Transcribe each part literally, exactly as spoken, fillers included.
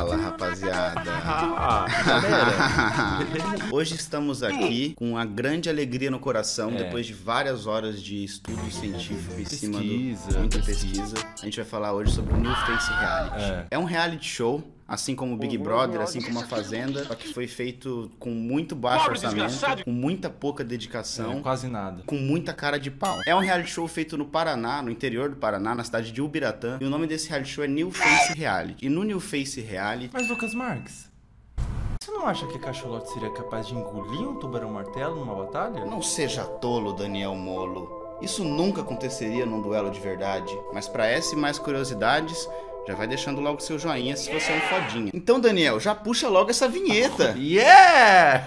Fala, rapaziada. Ah, galera. Hoje estamos aqui com uma grande alegria no coração, É. depois de várias horas de estudo científico em cima do... Pesquisa, Muita pesquisa. pesquisa. A gente vai falar hoje sobre o New Face Reality. É. É um reality show, assim como o Big Brother, assim como a Fazenda, só que foi feito com muito baixo orçamento, com muita pouca dedicação. É, quase nada. Com muita cara de pau. É um reality show feito no Paraná, no interior do Paraná, na cidade de Ubiratã. E o nome desse reality show é New Face Reality. E no New Face Reality... Mas, Lucas Marques, você não acha que a cachalote seria capaz de engolir um tubarão-martelo numa batalha? Não seja tolo, Daniel Molo. Isso nunca aconteceria num duelo de verdade. Mas pra essa e mais curiosidades, já vai deixando logo seu joinha se você é um fodinha. Então, Daniel, já puxa logo essa vinheta. Yeah!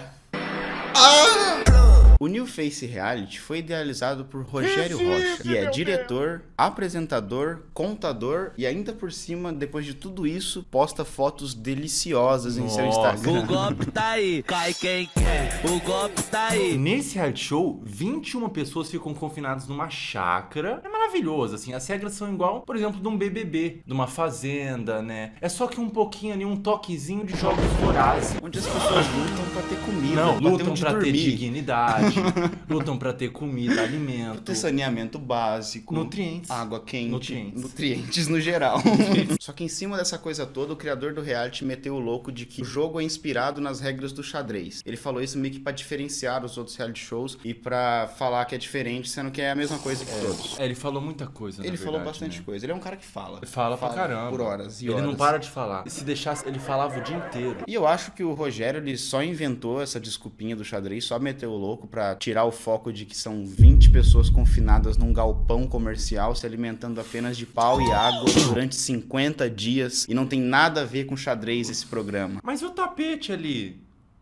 O New Face Reality foi idealizado por Rogério Rocha, que é diretor, apresentador, contador e ainda por cima, depois de tudo isso, posta fotos deliciosas em seu Nossa. Instagram. O golpe tá aí, cai quem quer. O golpe tá aí. Nesse reality show, vinte e uma pessoas ficam confinadas numa chácara. É maravilhoso, assim. As regras são igual, por exemplo, de um B B B, de uma fazenda, né? É só que um pouquinho ali, um toquezinho de jogos vorazes. Onde as pessoas lutam pra ter comida, Não, pra ter lutam onde pra ter dormir, dignidade, lutam pra ter comida, pra alimento, ter saneamento básico, nutrientes. água quente, Nutrientes. nutrientes no geral. Só que em cima dessa coisa toda, o criador do reality meteu o louco de que o jogo é inspirado nas regras do xadrez. Ele falou isso meio que pra diferenciar os outros reality shows e pra falar que é diferente, sendo que é a mesma coisa que todos. É, ele falou muita coisa, Ele na falou verdade, bastante né? coisa. Ele é um cara que fala. Ele fala, pra caramba. Por horas e ele horas. não para de falar. E se deixasse, ele falava o dia inteiro. E eu acho que o Rogério, ele só inventou essa desculpinha do xadrez, só meteu o louco pra tirar o foco de que são vinte pessoas confinadas num galpão comercial se alimentando apenas de pau e água durante cinquenta dias e não tem nada a ver com xadrez esse programa. Mas e o tapete ali?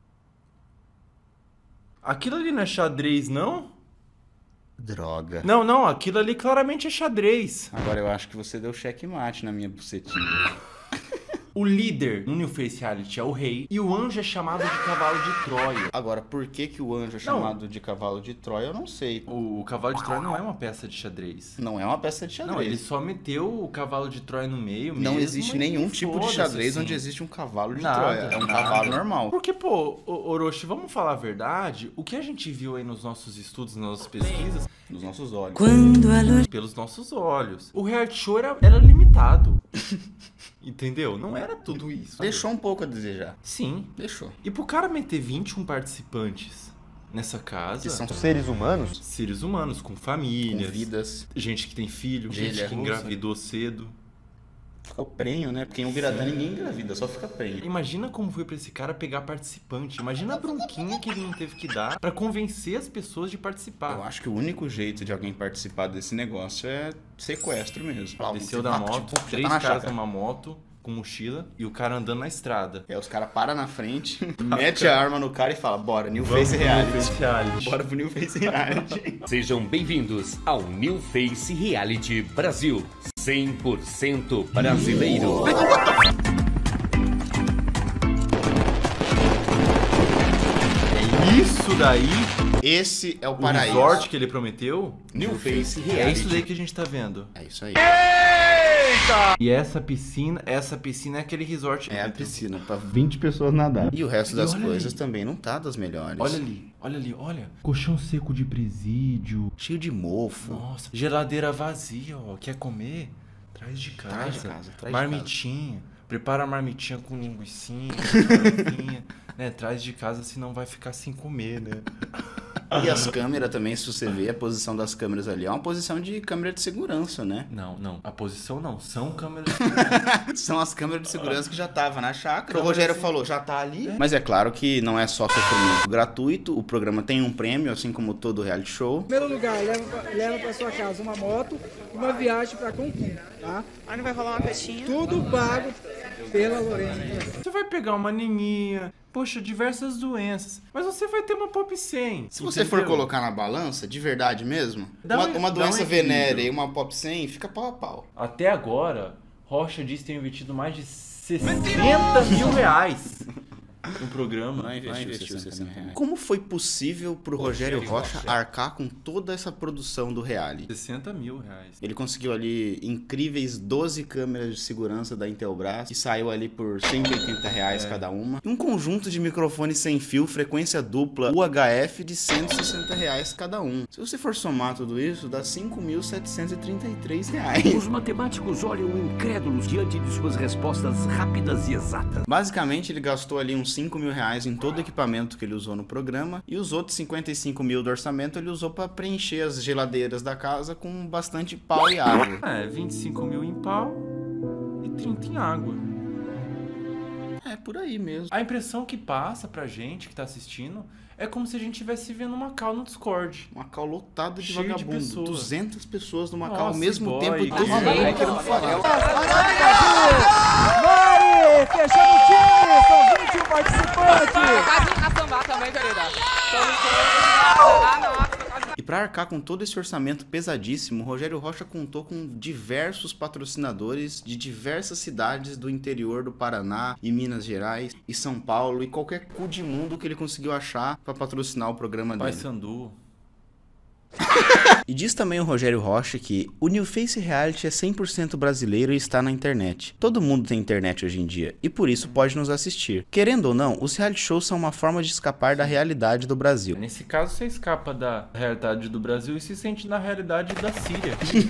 Aquilo ali não é xadrez, não? Droga. Não, não, aquilo ali claramente é xadrez. Agora eu acho que você deu checkmate na minha bucetinha. O líder no New Face Reality é o rei e o anjo é chamado de cavalo de Troia. Agora, por que que o anjo é chamado de cavalo de Troia, eu não sei. O, o cavalo de Troia não é uma peça de xadrez. Não é uma peça de xadrez. Não, ele só meteu o cavalo de Troia no meio mesmo. Não existe e nenhum tipo de foda-se, xadrez assim. onde existe um cavalo de Nada, Troia. É um nada. cavalo normal. Porque, pô, o- Orochi, vamos falar a verdade? O que a gente viu aí nos nossos estudos, nas nossas pesquisas, Nos nossos olhos. Quando a luz pelos nossos olhos, o reality show era, era limitado. Entendeu? Não era tudo isso. Deixou um pouco a desejar. Sim. Deixou. E pro cara meter vinte e um participantes nessa casa, Que são Seres humanos? seres humanos, com com famílias, vidas. gente que tem filho, Gelha gente que russa. engravidou cedo. Fica o prenho, né? Porque em Ubiratã ninguém engravida, só fica prenho. Imagina como foi pra esse cara pegar participante. Imagina a bronquinha que ele não teve que dar pra convencer as pessoas de Eu participar. acho que o único jeito de alguém participar desse negócio é sequestro mesmo. Desceu da moto, Tipo, já três tá na caras chácara. numa moto com mochila e o cara andando na estrada. É, os caras param na frente, mete a arma no cara e fala, bora, New Face Reality. Bora pro New Face Reality. Sejam bem-vindos ao New Face Reality Brasil, cem por cento brasileiro. É isso daí, Esse é o o paraíso. resort que ele prometeu? New Face É Reality. isso daí que a gente tá vendo. É isso aí. E essa piscina, essa piscina é aquele resort. que É a prometeu. piscina pra vinte pessoas nadar. E o resto E das olha coisas ali. também não tá das melhores. Olha ali, olha ali, olha. Colchão seco de presídio. Cheio de mofo. Nossa, geladeira vazia, ó. Quer comer? Traz de casa. Traz de casa, traz de marmitinha. Prepara a marmitinha com linguicinha, farofinha, né? Traz de casa, senão vai ficar sem comer, né? E as câmeras também, se você ver a posição das câmeras ali, é uma posição de câmera de segurança, né? Não, não. A posição não. São câmeras. São as câmeras de segurança que já tava na chácara. O Rogério falou, já tá ali. Mas é claro que não é só sofrimento gratuito. O programa tem um prêmio, assim como todo reality show. Primeiro lugar, leva pra, leva pra sua casa uma moto e uma viagem pra Cancún, tá? Aí não vai rolar uma festinha? Tudo pago pela Lorena. Você vai pegar uma aninha, poxa, diversas doenças. Mas você vai ter uma Pop cem. Se você for colocar na balança, de verdade mesmo, Dá uma, um- uma dá doença um equilíbrio. venérea e uma Pop cem fica pau a pau. Até agora, Rocha disse ter investido mais de sessenta mil reais no programa. Não investiu, não investiu sessenta reais. Como foi possível pro Rogério, Rogério Rocha, Rocha arcar com toda essa produção do reality? sessenta mil reais. Ele conseguiu ali incríveis doze câmeras de segurança da Intelbras, que saiu ali por cento e oitenta reais é. cada uma. E um conjunto de microfones sem fio, frequência dupla, U H F de cento e sessenta reais cada um. Se você for somar tudo isso, dá cinco mil setecentos e trinta e três reais. Os matemáticos olham incrédulos diante de suas respostas rápidas e exatas. Basicamente, ele gastou ali uns cinco mil reais em todo o equipamento que ele usou no programa, e os outros cinquenta e cinco mil do orçamento ele usou para preencher as geladeiras da casa com bastante pau e água. É, vinte e cinco mil em pau e trinta em água. É, por aí mesmo. A impressão que passa pra gente que tá assistindo é como se a gente estivesse vendo uma call no Discord. Uma call lotada de cheio vagabundo. De pessoas. duzentas pessoas numa call Nossa, ao mesmo boy, tempo. que Todo mundo querendo falar. Mari, fechando o time! São vinte e um participantes! Quase a sambar também, querida. Ah, não. E para arcar com todo esse orçamento pesadíssimo, o Rogério Rocha contou com diversos patrocinadores de diversas cidades do interior do Paraná e Minas Gerais e São Paulo e qualquer cu de mundo que ele conseguiu achar para patrocinar o programa dele. Paysandu. E diz também o Rogério Rocha que o New Face Reality é cem por cento brasileiro e está na internet. Todo mundo tem internet hoje em dia e por isso pode nos assistir. Querendo ou não, os reality shows são uma forma de escapar da realidade do Brasil. Nesse caso, você escapa da realidade do Brasil e se sente na realidade da Síria.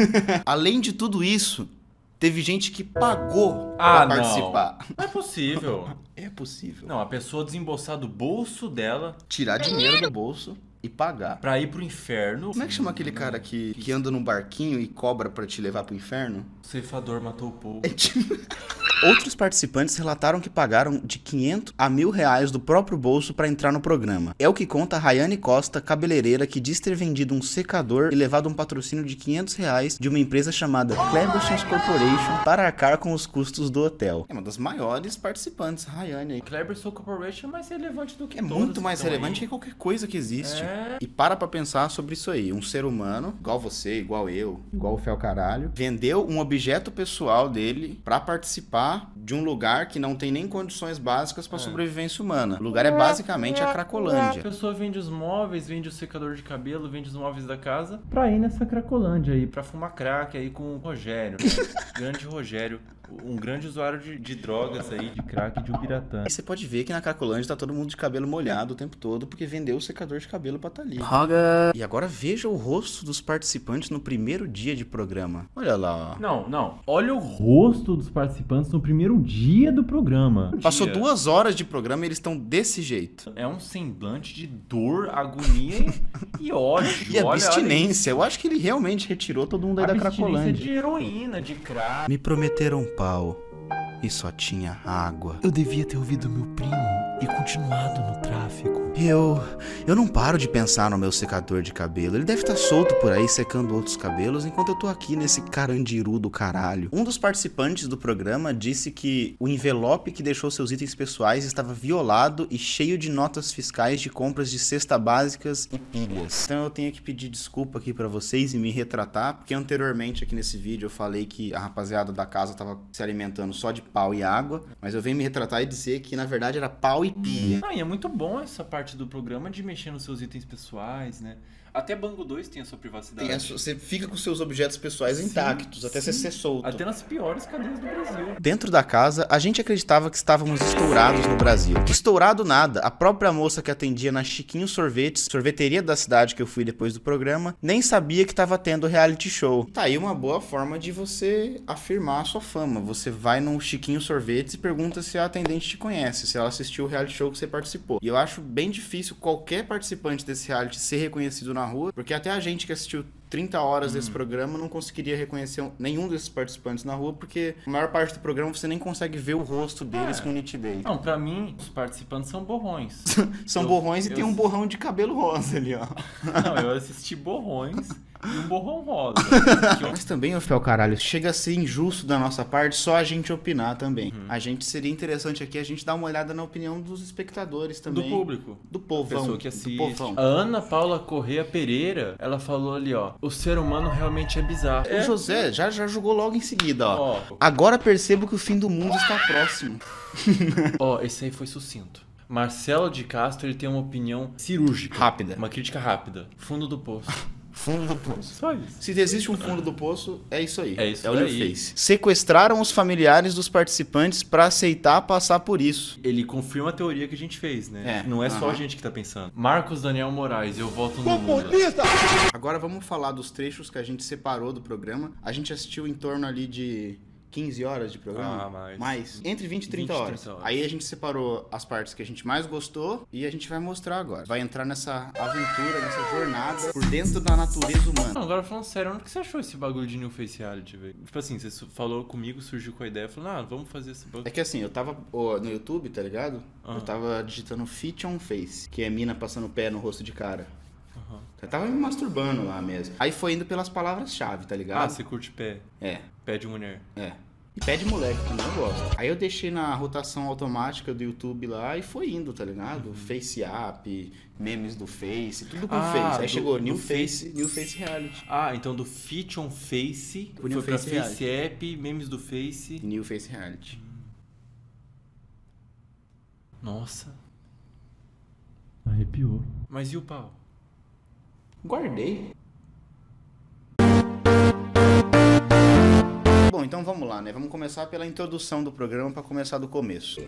Além de tudo isso, teve gente que pagou ah, pra participar. Não. não é possível. É possível. Não, a pessoa desembolsar do bolso dela, tirar dinheiro do bolso e pagar. Pra ir pro inferno. Como é que chama aquele cara que, que anda num barquinho e cobra pra te levar pro inferno? O ceifador matou o povo. É tipo... Outros participantes relataram que pagaram de quinhentos a mil reais do próprio bolso para entrar no programa. É o que conta a Rayane Costa, cabeleireira, que diz ter vendido um secador e levado um patrocínio de quinhentos reais de uma empresa chamada Clebersons Corporation para arcar com os custos do hotel. É uma das maiores participantes, Rayane. Clebersons Corporation é mais relevante do que É todas muito mais que relevante aí. que qualquer coisa que existe. É... E para pra pensar sobre isso aí. Um ser humano, igual você, igual eu, igual o Fel Caralho, vendeu um objeto pessoal dele para participar de um lugar que não tem nem condições básicas para é. sobrevivência humana. O lugar é basicamente a Cracolândia. A pessoa vende os móveis, vende o secador de cabelo, vende os móveis da casa pra ir nessa Cracolândia aí, pra fumar crack aí com o Rogério. Grande Rogério. Um grande usuário de, de drogas aí, de crack e de ubiratã. E você pode ver que na Cracolândia tá todo mundo de cabelo molhado o tempo todo, porque vendeu o secador de cabelo pra tá ali. Roga. E agora veja o rosto dos participantes no primeiro dia de programa. Olha lá, ó. Não, não. Olha o rosto dos participantes no primeiro dia do programa. Passou dia. duas horas de programa e eles estão desse jeito. É um semblante de dor, agonia e, e ódio. E olha, abstinência. Olha... Eu acho que ele realmente retirou todo mundo aí da Cracolândia. De heroína, de crack. Me prometeram pau e só tinha água. Eu devia ter ouvido meu primo e continuado no tráfico. Eu... Eu não paro de pensar no meu secador de cabelo. Ele deve estar solto por aí secando outros cabelos enquanto eu tô aqui nesse carandiru do caralho. Um dos participantes do programa disse que o envelope que deixou seus itens pessoais estava violado e cheio de notas fiscais de compras de cesta básicas e pilhas. Então eu tenho que pedir desculpa aqui pra vocês e me retratar, porque anteriormente aqui nesse vídeo eu falei que a rapaziada da casa tava se alimentando só de pau e água, mas eu venho me retratar e dizer que na verdade era pau e pilha. Ah, e é muito bom essa parte do programa de mexer nos seus itens pessoais, né? Até Bango dois tem a sua privacidade. Tem a sua, você fica com seus objetos pessoais sim, intactos, até sim. você ser solto. Até nas piores cadeias do Brasil. Dentro da casa, a gente acreditava que estávamos estourados no Brasil. Estourado nada. A própria moça que atendia na Chiquinho Sorvetes, sorveteria da cidade que eu fui depois do programa, nem sabia que estava tendo reality show. Tá aí uma boa forma de você afirmar a sua fama. Você vai no Chiquinho Sorvetes e pergunta se a atendente te conhece, se ela assistiu o reality show que você participou. E eu acho bem difícil qualquer participante desse reality ser reconhecido na rua, porque até a gente que assistiu trinta horas hum. desse programa não conseguiria reconhecer nenhum desses participantes na rua, porque a maior parte do programa você nem consegue ver o rosto deles é. com nitidez. Não, pra mim, os participantes são borrões. São eu, borrões e eu... tem um borrão de cabelo rosa ali, ó. Não, eu assisti borrões e um borrão rosa. Mas também, ô Fel Caralho, chega a ser injusto da nossa parte só a gente opinar também. Uhum. A gente seria interessante aqui a gente dar uma olhada na opinião dos espectadores também. Do público. Do povão. Pessoa que assiste. Do povão. A Ana Paula Corrêa Pereira, ela falou ali, ó, o ser humano realmente é bizarro. O José já, já jogou logo em seguida, ó. ó. Agora percebo que o fim do mundo está próximo. Ó, esse aí foi sucinto. Marcelo de Castro, ele tem uma opinião cirúrgica. Rápida. Uma crítica rápida. Fundo do poço. Fundo do poço. Só isso. Se existe um fundo do poço, é isso aí. É isso É o daí. New Face. Sequestraram os familiares dos participantes pra aceitar passar por isso. Ele confirma a teoria que a gente fez, né? É. Não é só Aham. a gente que tá pensando. Marcos Daniel Moraes, eu voto no Lula. Agora vamos falar dos trechos que a gente separou do programa. A gente assistiu em torno ali de quinze horas de programa. Ah, mais. Entre vinte e trinta vinte e horas. trinta horas. Aí a gente separou as partes que a gente mais gostou e a gente vai mostrar agora. Vai entrar nessa aventura, nessa jornada por dentro da natureza humana. Não, agora falando sério, onde que você achou esse bagulho de New Face Reality, velho? Tipo assim, você su- falou comigo, surgiu com a ideia, falou, ah, vamos fazer esse bagulho. É que assim, eu tava ó, no YouTube, tá ligado? Ah. Eu tava digitando Fit on Face, que é mina passando o pé no rosto de cara. Aham. Eu tava me masturbando lá mesmo. Aí foi indo pelas palavras-chave, tá Ah, ligado? você curte pé. É, Pé de mulher. é. E pé de moleque também eu gosto. Aí eu deixei na rotação automática do YouTube lá e foi indo, tá ligado? Face App, memes do Face, tudo com Ah, Face. Aí do- chegou do New Face. Face, New Face Reality. Ah, então do Fit on Face, O foi New pra Face Face App, memes do Face. New Face Reality. Nossa. Arrepiou. Mas e o pau? Guardei. Bom, então vamos lá, né? Vamos começar pela introdução do programa para começar do começo.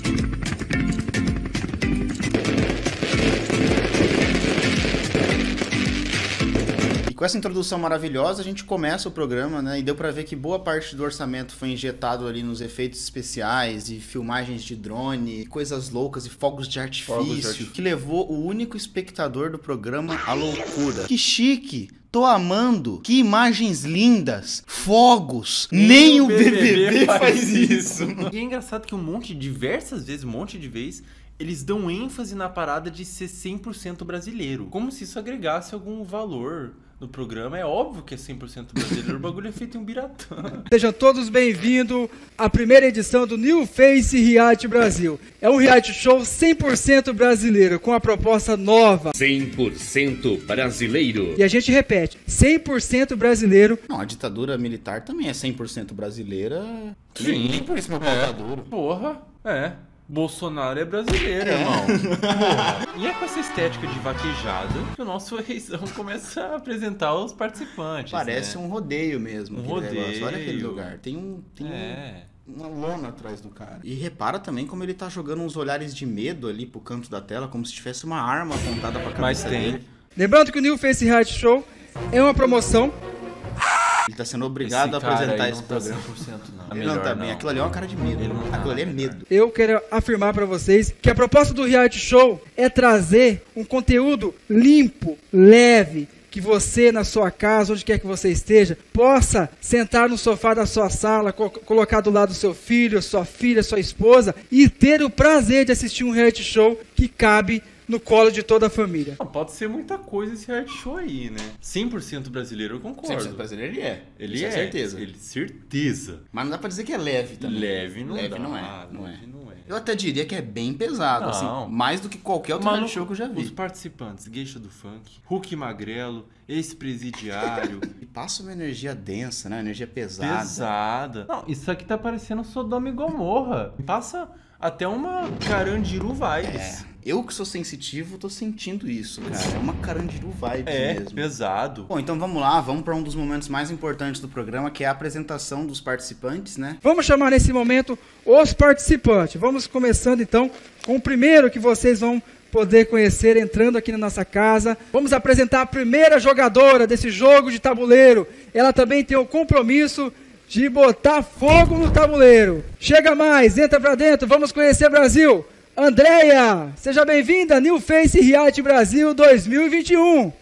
E com essa introdução maravilhosa, a gente começa o programa, né? E deu pra ver que boa parte do orçamento foi injetado ali nos efeitos especiais e filmagens de drone, coisas loucas e fogos de artifício, Fogos de artifício. que levou o único espectador do programa à loucura. Que chique! Tô amando! Que imagens lindas! Fogos! Nem, o B B B, faz isso! E é engraçado que um monte, diversas vezes, um monte de vezes, eles dão ênfase na parada de ser cem por cento brasileiro. Como se isso agregasse algum valor no programa. É óbvio que é cem por cento brasileiro, o bagulho é feito em um biratã. Sejam todos bem-vindos à primeira edição do New Face Reality Brasil. É um reality show cem por cento brasileiro, com a proposta nova. cem por cento brasileiro. E a gente repete, cem por cento brasileiro. Não, a ditadura militar também é cem por cento brasileira. Sim. Nem por isso meu pau tá duro. Porra, é. Bolsonaro é brasileiro, irmão. Porra. E é com essa estética de vaquejada que o nosso reizão começa a apresentar os participantes. Parece né? um rodeio mesmo. Um aquele negócio. rodeio. Olha aquele lugar. Tem um. Tem um- É. uma lona atrás do cara. E repara também como ele tá jogando uns olhares de medo ali pro canto da tela, como se tivesse uma arma apontada pra cabeça Mas tem. dele. Lembrando que o New Face Reality Show é uma promoção. Ele tá sendo obrigado Esse a cara apresentar aí esse não tá programa. cem por cento não. É Ele não melhor tá bem. não. Aquilo ali é uma cara de medo. Ele não tá, Aquilo ali é cara. medo. Eu quero afirmar para vocês que a proposta do reality show é trazer um conteúdo limpo, leve, que você na sua casa, onde quer que você esteja, possa sentar no sofá da sua sala, co- colocar do lado do seu filho, sua filha, sua esposa e ter o prazer de assistir um reality show que cabe no colo de toda a família. Não, pode ser muita coisa esse reality show aí, né? cem por cento brasileiro, eu cem concordo. por cento brasileiro ele é. Ele Isso é, é certeza. Ele, certeza. Mas não dá pra dizer que é leve também. Leve não leve dá. não é. Não é. Leve não é. Eu até diria que é bem pesado, Não. assim. Mais do que qualquer outro Maluco, reality show que eu já vi. Os participantes, Geisha do Funk, Hulk Magrelo, ex-presidiário, E passa uma energia densa, né? Energia pesada. pesada. Não, isso aqui tá parecendo Sodoma e Gomorra. Passa até uma Carandiru vibes. É. Eu que sou sensitivo, tô sentindo isso, cara. É uma Carandiru vibes É, mesmo. pesado. Bom, então vamos lá, vamos para um dos momentos mais importantes do programa, que é a apresentação dos participantes, né? Vamos chamar nesse momento os participantes. Vamos começando então com o primeiro que vocês vão poder conhecer entrando aqui na nossa casa. Vamos apresentar a primeira jogadora desse jogo de tabuleiro. Ela também tem o compromisso de botar fogo no tabuleiro. Chega mais, entra pra dentro, vamos conhecer Brasil. Andréia, seja bem-vinda, New Face Reality Brasil dois mil e vinte e um.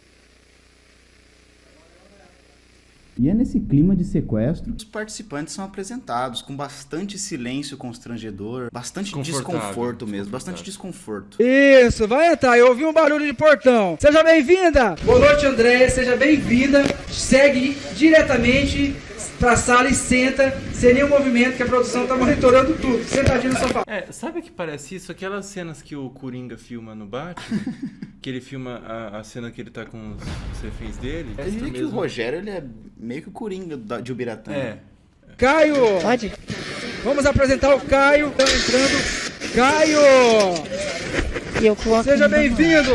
E é nesse clima de sequestro que os participantes são apresentados com bastante silêncio constrangedor, bastante Desconfortável, desconforto mesmo, bastante desconforto. Isso, vai entrar, eu ouvi um barulho de portão. Seja bem-vinda. Boa noite, Andréia, seja bem-vinda. Segue diretamente pra sala e senta, sem nenhum movimento, que a produção tá monitorando tudo. Sentadinho no sofá. É, sabe o que parece isso? Aquelas cenas que o Coringa filma no Batman, que ele filma a, a cena que ele tá com os, os reféns dele. Eu Essa diria que o mesmo. Rogério, ele é meio que o Coringa da- de Ubiratã. É. Caio. Pode. Vamos apresentar o Caio. Tá entrando Caio! E eu coloco Seja bem-vindo!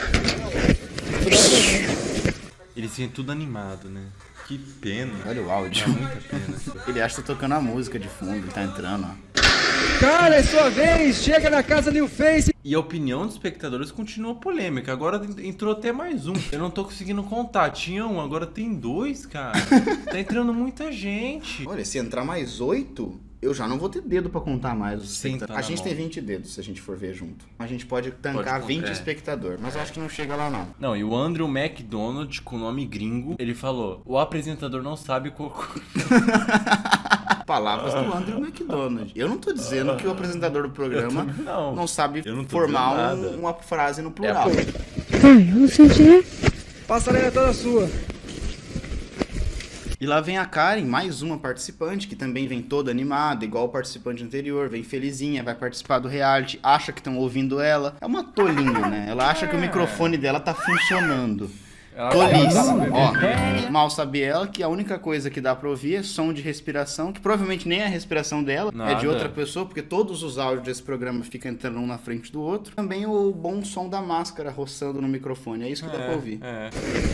Eles vêm tudo animado, né? Que pena. Olha o áudio. Dá muita pena. Ele acha que tá tocando a música de fundo, ele tá entrando, ó. Cara, é sua vez! Chega na casa New Face! E a opinião dos espectadores continua polêmica. Agora entrou até mais um. Eu não tô conseguindo contar. Tinha um, agora tem dois, cara. Tá entrando muita gente. Olha, se entrar mais oito, eu já não vou ter dedo pra contar mais os Sim, espectadores. tá A gente na tem mão. vinte dedos, se a gente for ver junto. A gente pode tancar Pode, vinte é. espectadores, mas eu acho que não chega lá não. Não, e o Andrew McDonald, com nome gringo, ele falou: o apresentador não sabe qual. Palavras do Andrew McDonald. Eu não tô dizendo que o apresentador do programa não. não sabe Eu não tô formar dizendo um- nada. uma frase no plural. Ai, eu não senti. Passarela é toda sua. E lá vem a Karen, mais uma participante, que também vem toda animada, igual o participante anterior, vem felizinha, vai participar do reality, acha que estão ouvindo ela. É uma tolinha, né? Ela acha que o microfone dela tá funcionando. Tolice. Ó, mal sabe ela que a única coisa que dá pra ouvir é som de respiração, que provavelmente nem é a respiração dela, é de Nada. outra pessoa, porque todos os áudios desse programa ficam entrando um na frente do outro. Também o bom som da máscara roçando no microfone, é isso que dá pra ouvir. É.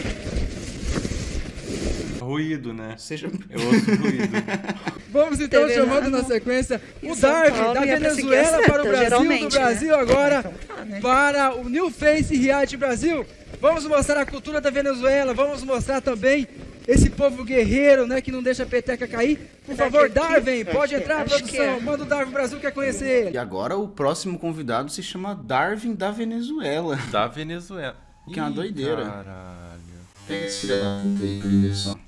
Ruído, né? Seja... Eu ouço ruído. Vamos então Teve chamando lá na no- sequência o em São Darwin Paulo da ia pra seguir Venezuela a para o seta, Brasil, do geralmente, Brasil né? agora Então tá, né? para o New Face Reality Brasil. Vamos mostrar a cultura da Venezuela, vamos mostrar também esse povo guerreiro, né, que não deixa a peteca cair. Por Será favor, que é aqui? Darwin, pode entrar, Acho que produção. é. Manda o Darwin Brasil, quer conhecer E ele. agora o próximo convidado se chama Darwin da Venezuela. Da Venezuela. Que é uma Ih, doideira. Caralho. Pega esse filho da puta aí pra ele ver só.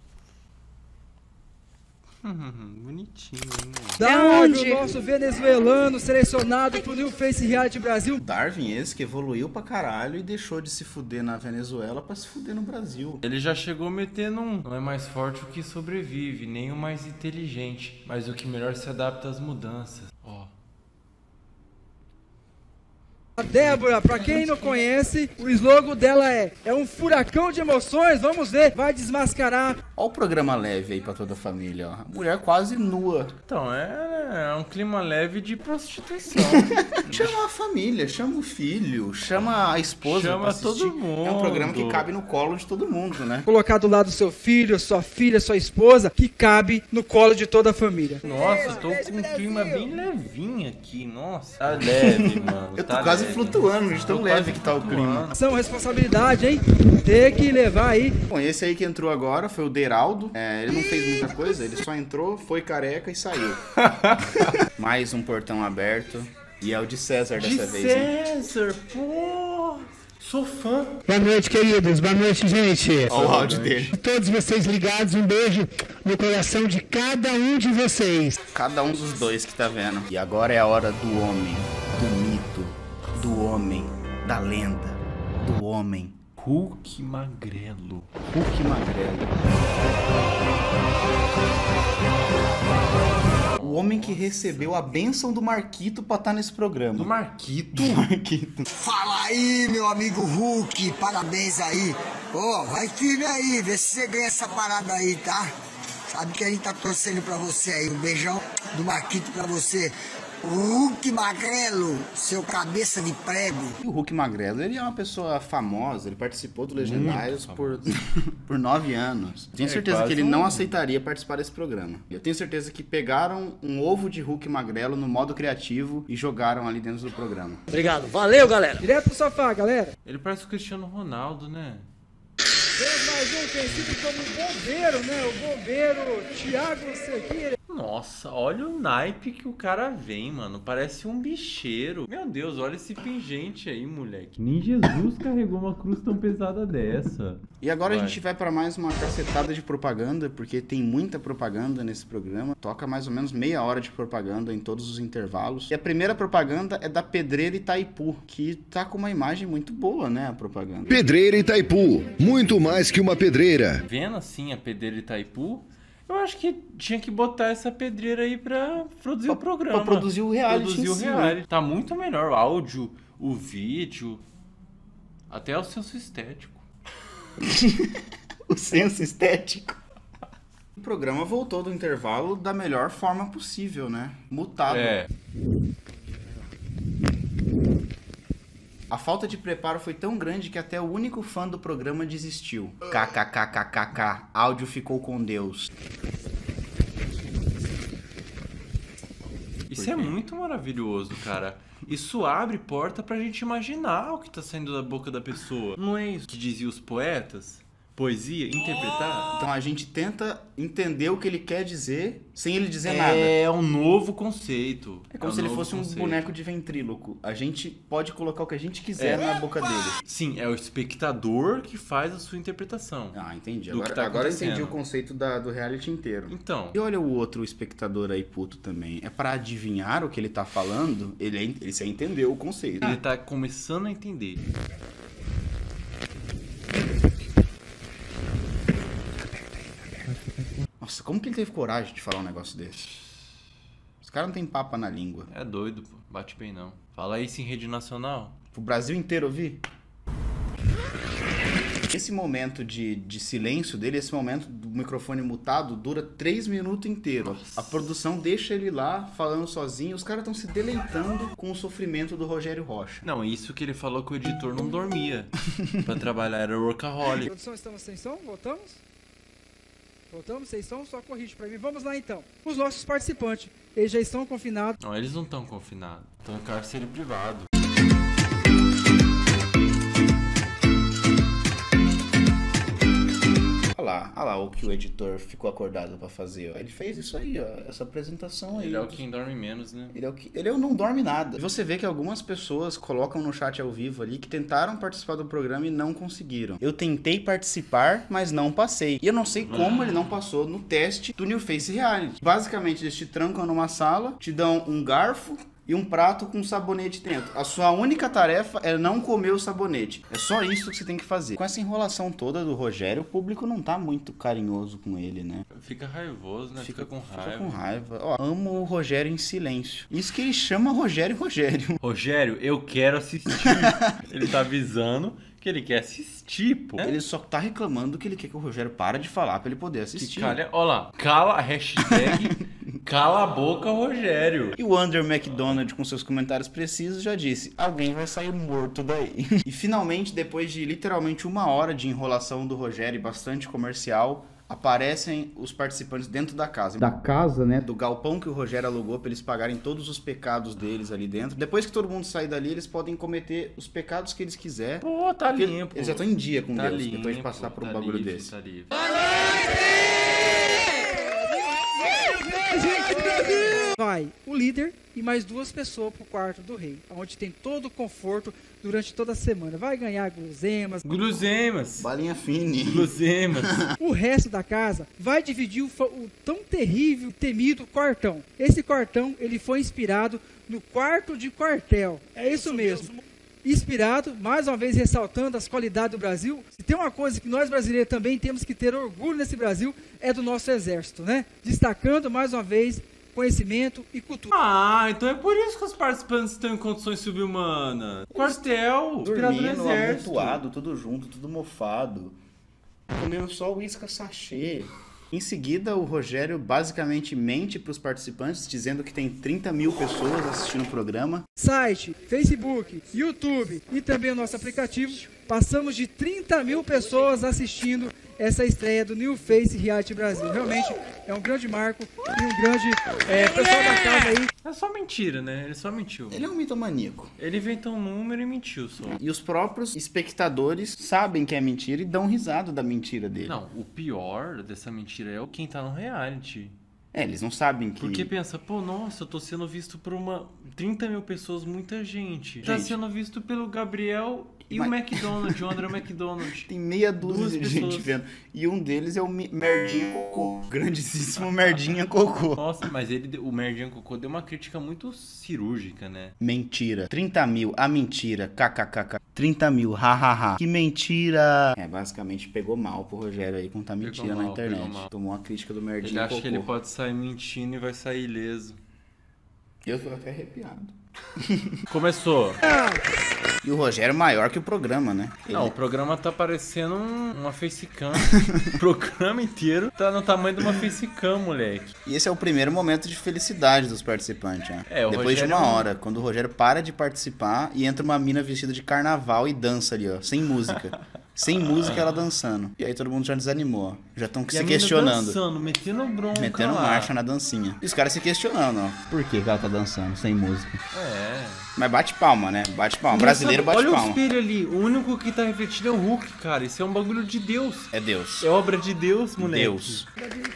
Bonitinho, hein? Darwin, onde? o nosso venezuelano selecionado pro New Face Reality Brasil. Darwin esse que evoluiu pra caralho e deixou de se fuder na Venezuela pra se fuder no Brasil. Ele já chegou metendo um. Não é mais forte o que sobrevive, nem o mais inteligente, mas o que melhor se adapta às mudanças. Ó. A Débora, pra quem não conhece, o slogan dela é é um furacão de emoções, vamos ver, vai desmascarar. Olha o programa leve aí pra toda a família, ó. A mulher quase nua. Então, é, é um clima leve de prostituição. Chama a família, chama o filho, chama a esposa. Chama pra assistir. todo mundo. É um programa que cabe no colo de todo mundo, né? Colocar do lado seu filho, sua filha, sua esposa, que cabe no colo de toda a família. Nossa, tô com um clima bem levinho aqui, nossa. Tá leve, mano. Eu tô tá quase leve. flutuando de tão Tô leve quase que tá o clima. flutuando. São responsabilidade, hein? Ter que levar aí. Bom, esse aí que entrou agora foi o Deraldo. É, ele não fez muita coisa, ele só entrou, foi careca e saiu. Mais um portão aberto. E é o de César De dessa vez, hein? César, pô. Sou fã. Boa noite, queridos. Boa noite, gente. Olha o áudio dele. Todos vocês ligados, um beijo no coração de cada um de vocês. Cada um dos dois que tá vendo. E agora é a hora do homem, do mito, do homem, da lenda, do homem. Hulk magrelo. Hulk Magrelo. O homem que recebeu a bênção do Marquito pra estar nesse programa. Do Marquito. Marquito. Fala aí, meu amigo Hulk, parabéns aí. Ô, vai firme aí, vê se você ganha essa parada aí, tá? Sabe que a gente tá torcendo pra você aí. Um beijão do Marquito pra você. Hulk Magrelo, seu cabeça de prego. E o Hulk Magrelo, ele é uma pessoa famosa, ele participou do Legendários por, por nove anos. Tenho É, certeza quase que ele um- não aceitaria participar desse programa. Eu tenho certeza que pegaram um ovo de Hulk Magrelo no modo criativo e jogaram ali dentro do programa. Obrigado, valeu, galera. Direto pro sofá, galera. Ele parece o Cristiano Ronaldo, né? Temos mais um conhecido como bombeiro, né? O bombeiro Thiago Sequeira. Nossa, olha o naipe que o cara vem, mano. Parece um bicheiro. Meu Deus, olha esse pingente aí, moleque. Nem Jesus carregou uma cruz tão pesada dessa. E agora Vai. a gente vai para mais uma cacetada de propaganda, porque tem muita propaganda nesse programa. Toca mais ou menos meia hora de propaganda em todos os intervalos. E a primeira propaganda é da Pedreira Itaipu, que tá com uma imagem muito boa, né, a propaganda. Pedreira Itaipu, muito mais que uma pedreira. Vendo assim a pedreira Itaipu, eu acho que tinha que botar essa pedreira aí pra produzir o programa. pra produzir o reality Produzir em o si, reality. Tá muito melhor o áudio, o vídeo, até o senso estético. O senso estético. O programa voltou do intervalo da melhor forma possível, né? Mutado. É. A falta de preparo foi tão grande que até o único fã do programa desistiu. KKKKKK, áudio ficou com Deus. Isso é muito maravilhoso, cara. Isso abre porta pra gente imaginar o que tá saindo da boca da pessoa. Não é isso que diziam os poetas? Poesia, interpretar? Então a gente tenta entender o que ele quer dizer sem ele dizer nada. É um novo conceito. É como é se ele novo fosse um conceito. boneco de ventríloco. A gente pode colocar o que a gente quiser É. na boca dele. Sim, é o espectador que faz a sua interpretação. Ah, entendi. do que Agora, tá agora eu acontecendo. entendi o conceito da, do reality inteiro. Então, E olha o outro espectador aí puto também. É pra adivinhar o que ele tá falando, ele, ele já entendeu o conceito. ele tá começando a entender. Nossa, como que ele teve coragem de falar um negócio desse? Os caras não tem papa na língua. É doido, pô. Bate bem não. Fala isso em rede nacional. Pro Brasil inteiro ouvir? Esse momento de, de silêncio dele, esse momento do microfone mutado, dura três minutos inteiro. A produção deixa ele lá, falando sozinho. Os caras estão se deleitando com o sofrimento do Rogério Rocha. Não, isso que ele falou que o editor não dormia pra trabalhar, era workaholic. Produção, estamos sem som? Voltamos? Voltamos? Sem som? Só corrige pra mim. Vamos lá então. Os nossos participantes, eles já estão confinados. Não, eles não estão confinados. Estão em cárcere privado. Olha lá, olha lá o que o editor ficou acordado pra fazer. Ó. Ele fez isso aí, ó, essa apresentação aí. Ele é o quem dorme menos, né? Ele é o que, ele não dorme nada. Você vê que algumas pessoas colocam no chat ao vivo ali que tentaram participar do programa e não conseguiram. Eu tentei participar, mas não passei. E eu não sei como ele não passou no teste do New Face Reality. Basicamente, eles te trancam numa sala, te dão um garfo e um prato com sabonete dentro. A sua única tarefa é não comer o sabonete. É só isso que você tem que fazer. Com essa enrolação toda do Rogério, o público não tá muito carinhoso com ele, né? Fica raivoso, né? Fica, fica com raiva. Fica com raiva. Ó, amo o Rogério em silêncio. Isso que ele chama Rogério Rogério. Rogério, eu quero assistir. Ele tá avisando que ele quer assistir, pô. Ele só tá reclamando que ele quer que o Rogério para de falar pra ele poder assistir. Que calha... Olha lá, cala a hashtag cala a boca, Rogério. E o Under McDonald, com seus comentários precisos, já disse: alguém vai sair morto daí. E finalmente, depois de literalmente uma hora de enrolação do Rogério e bastante comercial, aparecem os participantes dentro da casa. Da casa, né? Do galpão que o Rogério alugou pra eles pagarem todos os pecados deles ali dentro. Depois que todo mundo sair dali, eles podem cometer os pecados que eles quiserem. Pô, tá limpo. Eles já estão em dia com tá Deus, limpo, depois de passar por um tá bagulho livre, desse. Tá livre. Vai o líder e mais duas pessoas pro quarto do rei, onde tem todo o conforto durante toda a semana. Vai ganhar guloseimas. Guloseimas. Balinha fine. Guloseimas. O resto da casa vai dividir o, o tão terrível, temido quartão. Esse quartão, ele foi inspirado no quarto de quartel. É isso mesmo. Inspirado, mais uma vez ressaltando as qualidades do Brasil. Se tem uma coisa que nós brasileiros também temos que ter orgulho nesse Brasil, é do nosso exército, né? Destacando mais uma vez conhecimento e cultura. Ah, então é por isso que os participantes estão em condições subhumanas. Quartel, inspirado no Dormindo, exército. amontoado, tudo junto, tudo mofado. Comendo só uísque sachê. Em seguida, o Rogério basicamente mente para os participantes, dizendo que tem trinta mil pessoas assistindo o programa. Site, Facebook, YouTube e também o nosso aplicativo, passamos de trinta mil pessoas assistindo essa estreia do New Face Reality Brasil. Realmente é um grande marco e um grande é, pessoal da casa aí. É só mentira, né? Ele só mentiu. Ele é um mitomaníaco. Ele inventou um número e mentiu só. E os próprios espectadores sabem que é mentira e dão risada da mentira dele. Não, o pior dessa mentira é o quem tá no reality. É, eles não sabem que... Porque pensa, pô, nossa, eu tô sendo visto por uma trinta mil pessoas, muita gente. Tá Gente. sendo visto pelo Gabriel e Mas- o McDonald's, o André McDonald. Tem meia dúzia Duas de pessoas. gente vendo. E um deles é o Mi- Merdinha Cocô. Grandíssimo Merdinha Cocô. Nossa, mas ele, deu- o Merdinha Cocô deu uma crítica muito cirúrgica, né? Mentira. trinta mil. A mentira. Kkkk. trinta mil. Hahaha. Que mentira. É, basicamente pegou mal pro Rogério aí contar mentira Pegou na mal, pegou internet. mal. Tomou uma crítica do Ele Merdinha acha Cocô. que ele pode sair mentindo e vai sair ileso. Eu tô até arrepiado. Começou. E o Rogério maior que o programa, né? Ele... Não, o programa tá parecendo um, uma facecam. O programa inteiro tá no tamanho de uma facecam, moleque. E esse é o primeiro momento de felicidade dos participantes, né? É, o Depois Rogério... de uma hora, quando o Rogério para de participar e entra uma mina vestida de carnaval e dança ali, ó, sem música. Sem música, ela dançando. E aí todo mundo já desanimou, ó. Já estão se questionando. Dançando, metendo bronca Metendo lá. marcha na dancinha. E os caras se questionando, ó. Por que que ela tá dançando sem música? É. Mas bate palma, né? Bate palma. Brasileiro bate Olha palma. Olha o espelho ali. O único que tá refletido é o Hulk, cara. Isso é um bagulho de Deus. É Deus. É obra de Deus, moleque. Deus.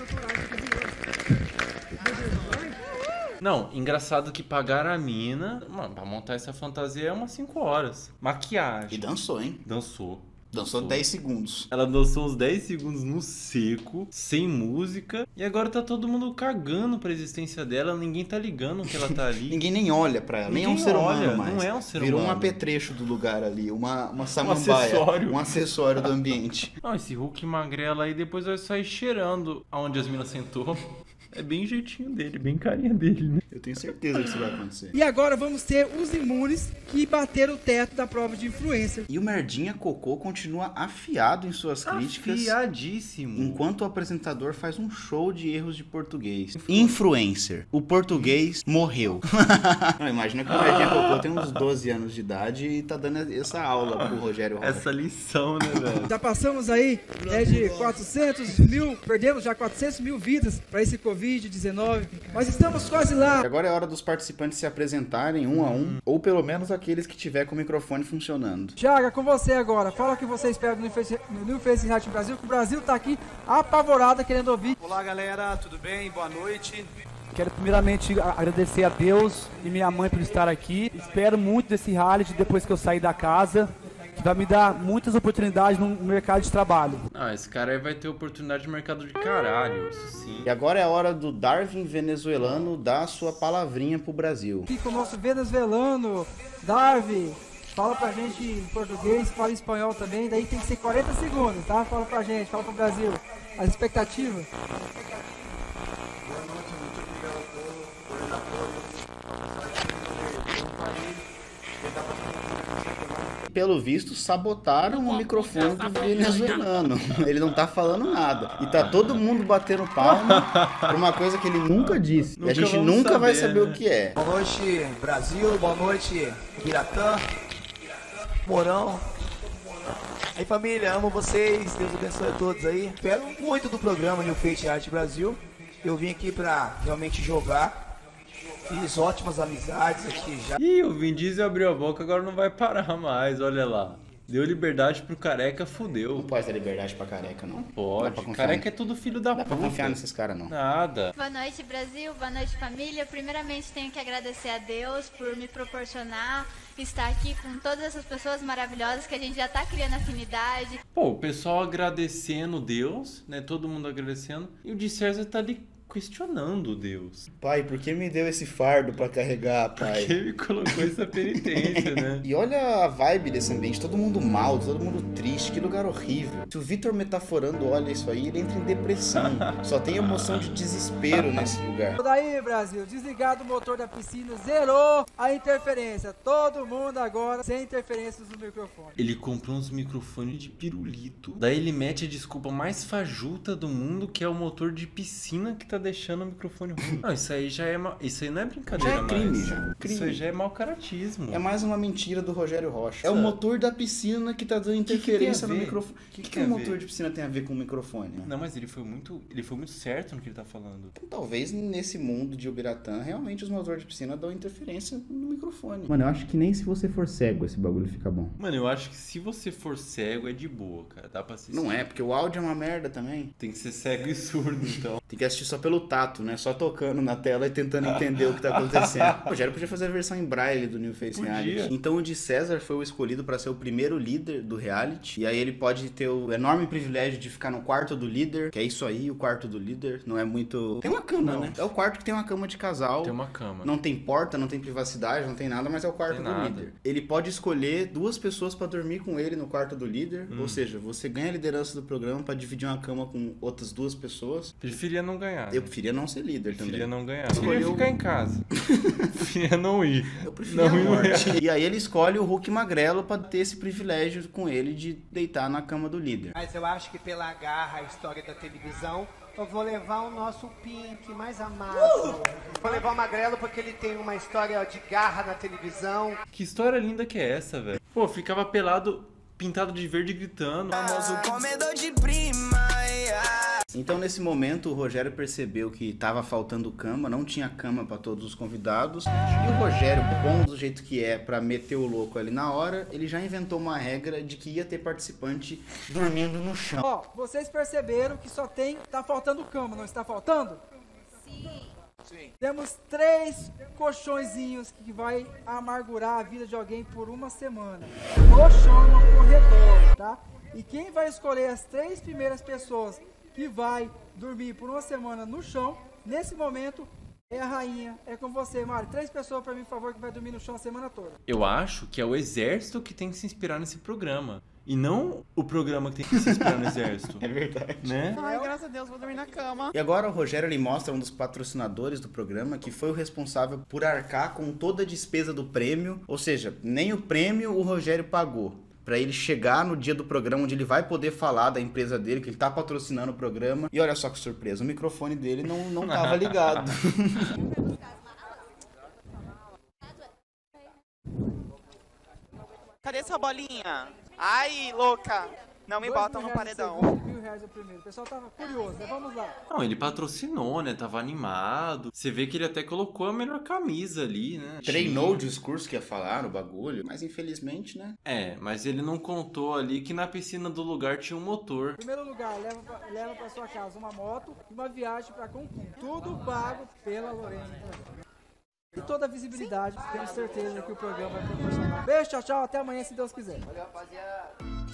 Não, engraçado que pagaram a mina, mano, pra montar essa fantasia é umas cinco horas. Maquiagem. E dançou, hein? Dançou. Dançou dez segundos. Ela dançou uns dez segundos no seco, sem música. E agora tá todo mundo cagando pra existência dela. Ninguém tá ligando que ela tá ali. Ninguém nem olha pra ela. Nem é um ser olha, humano mais. Não é um ser Virou humano. um apetrecho do lugar ali. Uma, uma samambaia. Um acessório. Um acessório do ambiente. Não, esse Hulk magrela aí depois vai sair cheirando aonde as minas sentou. É bem jeitinho dele, bem carinha dele, né? Eu tenho certeza que isso vai acontecer. E agora vamos ter os imunes que bateram o teto da prova de influencer. E o Merdinha Cocô continua afiado em suas críticas. Afiadíssimo. Enquanto o apresentador faz um show de erros de português. Influencer. O português morreu. Não, imagina que o Merdinha Cocô tem uns doze anos de idade e tá dando essa aula pro Rogério Rocha. Essa lição, né, velho? Já passamos aí é de quatrocentos mil, perdemos já quatrocentos mil vidas pra esse covid dezenove, mas estamos quase lá. Agora é hora dos participantes se apresentarem um a um, ou pelo menos aqueles que tiver com o microfone funcionando. Thiago, com você agora. Fala o que você espera do New Face, no New Face Reality Brasil, que o Brasil tá aqui apavorado querendo ouvir. Olá, galera, tudo bem? Boa noite. Quero primeiramente agradecer a Deus e minha mãe por estar aqui. Espero muito desse reality depois que eu sair da casa, que vai me dar muitas oportunidades no mercado de trabalho. Ah, esse cara aí vai ter oportunidade de mercado de caralho, isso sim. E agora é a hora do Darwin venezuelano dar a sua palavrinha pro Brasil. Aqui com o nosso venezuelano, Darwin, fala pra gente em português, fala em espanhol também, daí tem que ser quarenta segundos, tá? Fala pra gente, fala pro Brasil. As expectativas? Pelo visto, sabotaram o microfone do venezuelano. Ele não tá falando nada. E tá todo mundo batendo palma por uma coisa que ele nunca disse. Nunca e a gente nunca saber, vai saber, né? O que é. Boa noite, Brasil. Boa noite, Biratã, Morão. Aí, família, amo vocês. Deus abençoe a todos aí. Espero muito do programa New Face Reality Brasil. Eu vim aqui pra realmente jogar. Fiz ótimas amizades aqui já. Ih, o Vin Diesel abriu a boca, agora não vai parar mais, olha lá. Deu liberdade pro careca, fudeu. Não pode dar liberdade pra careca, não. Não pode. Careca é tudo filho da puta. Não dá pra confiar nesses caras, não. Nada. Boa noite, Brasil. Boa noite, família. Primeiramente, tenho que agradecer a Deus por me proporcionar estar aqui com todas essas pessoas maravilhosas que a gente já tá criando afinidade. Pô, o pessoal agradecendo Deus, né? Todo mundo agradecendo. E o de César tá ali questionando Deus. Pai, por que me deu esse fardo pra carregar, pai? Por que me colocou essa penitência, né? E olha a vibe desse ambiente, todo mundo mal, todo mundo triste, que lugar horrível. Se o Vitor metaforando olha isso aí, ele entra em depressão. Só tem emoção de desespero nesse lugar. Daí, Brasil, desligado o motor da piscina, zerou a interferência. Todo mundo agora sem interferências no microfone. Ele comprou uns microfones de pirulito. Daí ele mete a desculpa mais fajuta do mundo, que é o motor de piscina que tá deixando o microfone ruim. Não, isso aí já é ma... isso aí não é brincadeira, já é crime, mais. Já. Crime. Isso aí já é mau caratismo. É mais uma mentira do Rogério Rocha. É o motor da piscina que tá dando interferência que que no microfone. O que, que, que, que o motor de piscina tem a ver com o microfone? Né? Não, mas ele foi muito, ele foi muito certo no que ele tá falando. Então, talvez nesse mundo de Ubiratã, realmente os motores de piscina dão interferência no microfone. Mano, eu acho que nem se você for cego esse bagulho fica bom. Mano, eu acho que se você for cego é de boa, cara. Dá pra assistir. Não é, porque o áudio é uma merda também. Tem que ser cego e surdo, então. Tem que assistir só pelo tato, né? Só tocando na tela e tentando entender o que tá acontecendo. O Rogério podia fazer a versão em braille do New Face podia. Reality. Então o de César foi o escolhido para ser o primeiro líder do reality. E aí ele pode ter o enorme privilégio de ficar no quarto do líder, que é isso aí, o quarto do líder. Não é muito... Tem uma cama, não. Né? É o quarto que tem uma cama de casal. Tem uma cama. Não tem porta, não tem privacidade, não tem nada, mas é o quarto tem do nada. Líder. Ele pode escolher duas pessoas para dormir com ele no quarto do líder. Hum. Ou seja, você ganha a liderança do programa para dividir uma cama com outras duas pessoas. Preferia não ganhar. Eu Eu preferia não ser líder também. Preferia não ganhar. Eu preferia ficar em casa. Preferia não ir. Eu preferia não a morte. Ir. E aí ele escolhe o Hulk magrelo pra ter esse privilégio com ele de deitar na cama do líder. Mas eu acho que pela garra, a história da televisão, eu vou levar o nosso Pink mais amado. Uh! Vou levar o magrelo porque ele tem uma história de garra na televisão. Que história linda que é essa, velho? Pô, ficava pelado, pintado de verde gritando. Famoso comedor de prima. Então nesse momento o Rogério percebeu que tava faltando cama, não tinha cama para todos os convidados. E o Rogério, bom do jeito que é para meter o louco ali na hora, ele já inventou uma regra de que ia ter participante dormindo no chão. Ó, vocês perceberam que só tem, tá faltando cama, não está faltando? Sim. Sim. Temos três colchõezinhos que vai amargurar a vida de alguém por uma semana. No chão, no corredor, tá? E quem vai escolher as três primeiras pessoas que vai dormir por uma semana no chão, nesse momento, é a rainha. É com você, Mari. Três pessoas pra mim, por favor, que vai dormir no chão a semana toda. Eu acho que é o exército que tem que se inspirar nesse programa. E não o programa que tem que se inspirar no exército. É verdade. Né? Ai, graças a Deus, vou dormir na cama. E agora o Rogério ele mostra um dos patrocinadores do programa que foi o responsável por arcar com toda a despesa do prêmio. Ou seja, nem o prêmio o Rogério pagou. Pra ele chegar no dia do programa onde ele vai poder falar da empresa dele, que ele tá patrocinando o programa. E olha só que surpresa, o microfone dele não, não tava ligado. Cadê sua bolinha? Ai, louca. Não me botam no paredão. Mil reais o primeiro. O pessoal tava curioso, né? Vamos lá. Não, ele patrocinou, né? Tava animado. Você vê que ele até colocou a melhor camisa ali, né? Treinou o discurso que ia falar, o bagulho. Mas infelizmente, né? É, mas ele não contou ali que na piscina do lugar tinha um motor. Em primeiro lugar, leva pra, leva pra sua casa uma moto e uma viagem pra Cancún. Tudo pago pela Lorena. E toda a visibilidade, temos certeza que o programa vai proporcionar. Beijo, tchau, tchau. Até amanhã, se Deus quiser. Valeu, rapaziada.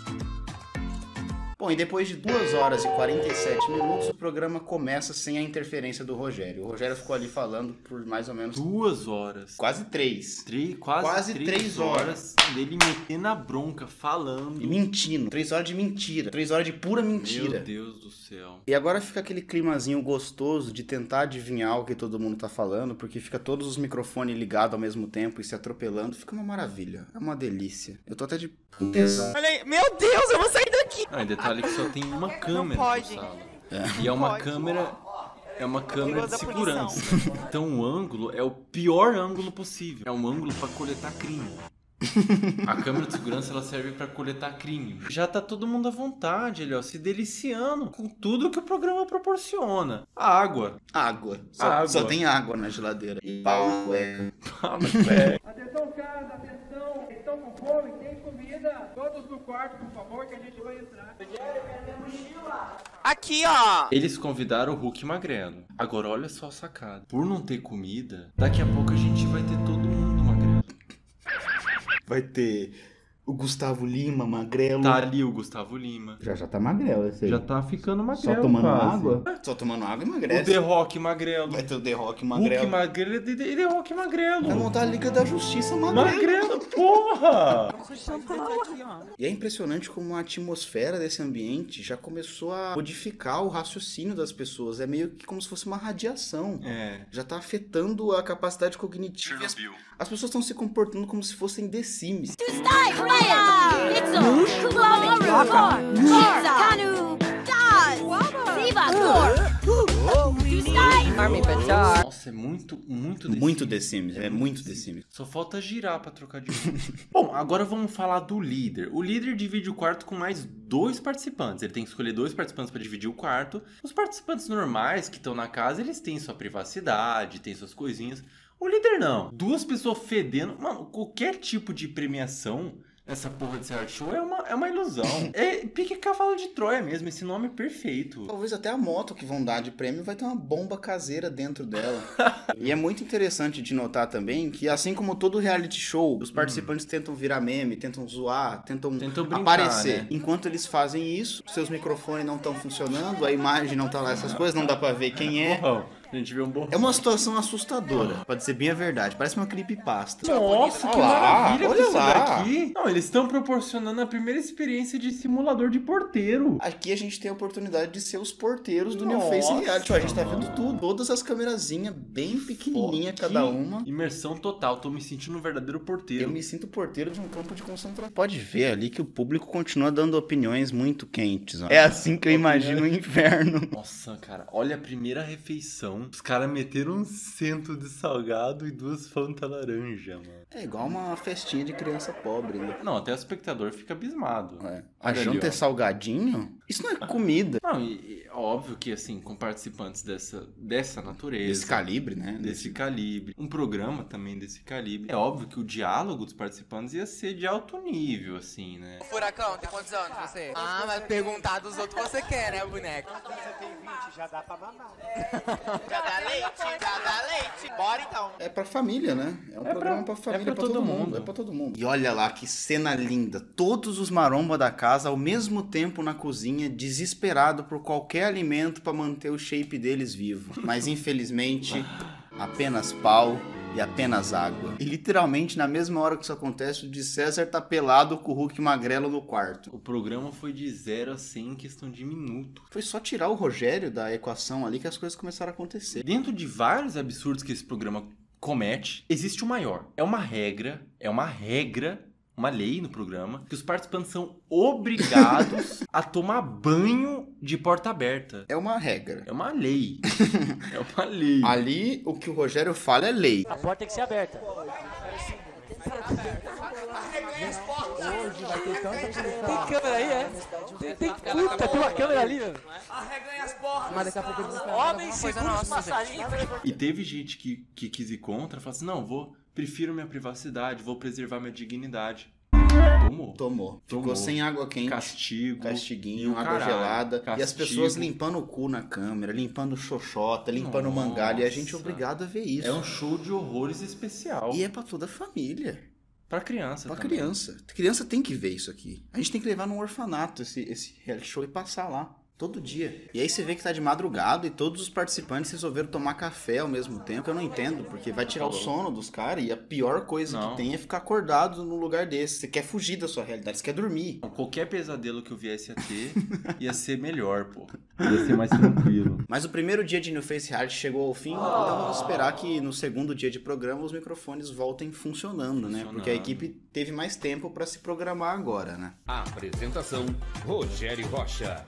Bom, e depois de duas horas e quarenta e sete minutos, o programa começa sem a interferência do Rogério. O Rogério ficou ali falando por mais ou menos... Duas horas. Quase três. Três, quase, quase três, três horas. Dele metendo a bronca, falando. E mentindo. Três horas de mentira. Três horas de pura mentira. Meu Deus do céu. E agora fica aquele climazinho gostoso de tentar adivinhar o que todo mundo tá falando, porque fica todos os microfones ligados ao mesmo tempo e se atropelando. Fica uma maravilha. É uma delícia. Eu tô até de tesão. Olha aí. Meu Deus, eu vou sair daqui. Ah, e detalhe que só tem uma câmera na sala. É. E é uma câmera... É uma câmera de segurança. Então o ângulo é o pior ângulo possível. É um ângulo pra coletar crime. A câmera de segurança ela serve pra coletar crime. Já tá todo mundo à vontade ali, ó, se deliciando com tudo que o programa proporciona. A água. Água. Só, água. Só tem água na geladeira. E pau na cueca. Pau na cueca. Atenção, casa, atenção. Estão com fome, tem comida. Todos no quarto, por favor, que a gente vai entrar. Aqui, ó. Eles convidaram o Hulk magrelo. Agora olha só a sacada. Por não ter comida, daqui a pouco a gente vai ter todo mundo magrelo. Vai ter o Gustavo Lima, magrelo. Tá ali o Gustavo Lima. Já já tá magrelo esse aí. Já tá ficando magrelo. Só tomando quase. água? Só tomando água e emagrece. O The Rock magrelo. Vai ter o The Rock magrelo. Hulk magrelo e The Rock magrelo. Vai montar a Liga da Justiça magrelo. Magrelo, porra! E é impressionante como a atmosfera desse ambiente já começou a modificar o raciocínio das pessoas. É meio que como se fosse uma radiação. É. Já tá afetando a capacidade cognitiva. As, as pessoas estão se comportando como se fossem The Sims. Nossa, é muito, muito The Muito Sims. The Sims, é muito The Sims. Só falta girar pra trocar de novo. Bom, agora vamos falar do líder. O líder divide o quarto com mais dois participantes. Ele tem que escolher dois participantes pra dividir o quarto. Os participantes normais que estão na casa, eles têm sua privacidade, têm suas coisinhas. O líder não. Duas pessoas fedendo. Mano, qualquer tipo de premiação... Essa porra de reality show é uma, é uma ilusão. É pique cavalo de Troia mesmo, esse nome é perfeito. Talvez até a moto que vão dar de prêmio vai ter uma bomba caseira dentro dela. E é muito interessante de notar também que, assim como todo reality show, os participantes hum. tentam virar meme, tentam zoar, tentam, tentam brincar, aparecer. Né? Enquanto eles fazem isso, seus microfones não estão funcionando, a imagem não tá lá, essas coisas, não dá pra ver quem é. Oh, A gente vê um bom. É uma situação assustadora, pode ser bem a verdade. Parece uma creepypasta. Nossa, que olha lá, maravilha olha isso lá. daqui. Não, eles estão proporcionando a primeira experiência de simulador de porteiro. Aqui a gente tem a oportunidade de ser os porteiros do New Nossa, Face Reality. Ó, a gente tá mano. vendo tudo. Todas as câmerazinhas bem pequenininha Pô, cada que uma. Imersão total, tô me sentindo um verdadeiro porteiro. Eu me sinto porteiro de um campo de concentração. Pode ver ali que o público continua dando opiniões muito quentes. Ó. É assim que eu imagino o inferno. Nossa, cara, olha a primeira refeição. Os caras meteram um cento de salgado e duas Fanta laranja, mano. É igual uma festinha de criança pobre, né? Não, até o espectador fica abismado. É. A Olha janta ali, é ó. salgadinho? Isso não é comida. Não, e, e óbvio que assim, com participantes dessa, dessa natureza. Desse calibre, né? Desse calibre. Um programa também desse calibre. É óbvio que o diálogo dos participantes ia ser de alto nível, assim, né? Furacão, tem quantos anos você? Ah, mas perguntar dos outros você quer, né, boneco? Você tem vinte, já dá pra mamar. Já dá leite, já dá leite. Bora então. É pra família, né? É um É programa pra- pra, família, é pra pra todo, todo mundo. mundo. É pra todo mundo. E olha lá que cena linda. Todos os maromba da casa ao mesmo tempo na cozinha, desesperado por qualquer alimento pra manter o shape deles vivo. Mas infelizmente, apenas pau e apenas água. E literalmente na mesma hora que isso acontece, o de César tá pelado com o Hulk magrelo no quarto. O programa foi de zero a cem em questão de minuto. Foi só tirar o Rogério da equação ali que as coisas começaram a acontecer. Dentro de vários absurdos que esse programa comete, existe o maior. É uma regra, é uma regra, uma lei no programa, que os participantes são obrigados a tomar banho de porta aberta. É uma regra. É uma lei. É uma lei. Ali, o que o Rogério fala é lei. A porta tem que ser aberta. Tem câmera aí, é? Tem, tem, puta, tem uma câmera ali, mano. Arreguem as portas. Mas daqui a pouco eles Homem segura os passarinhos. E teve gente que, que quis ir contra, falou assim, não, vou, prefiro minha privacidade, vou preservar minha dignidade. Tomou. Tomou. Ficou Tomou. sem água quente. Castigo. Castiguinho, E o água caralho. gelada. E as Castigo. pessoas limpando o cu na câmera, limpando xoxota, limpando o mangalho. E a gente é obrigado a ver isso. É um show de horrores especial. E é pra toda a família. Pra criança Pra também. criança. Criança tem que ver isso aqui. A gente tem que levar num orfanato esse, esse reality show e passar lá. Todo dia. E aí você vê que tá de madrugada e todos os participantes resolveram tomar café ao mesmo tempo. Eu não entendo, porque vai tirar o sono dos caras e a pior coisa Não. que tem é ficar acordado num lugar desse. Você quer fugir da sua realidade, você quer dormir. Qualquer pesadelo que eu viesse a ter ia ser melhor, pô. Ia ser mais tranquilo. Mas o primeiro dia de New Face Reality chegou ao fim, então vamos esperar que no segundo dia de programa os microfones voltem funcionando, né? Porque a equipe teve mais tempo pra se programar agora, né? Apresentação: Rogério Rocha.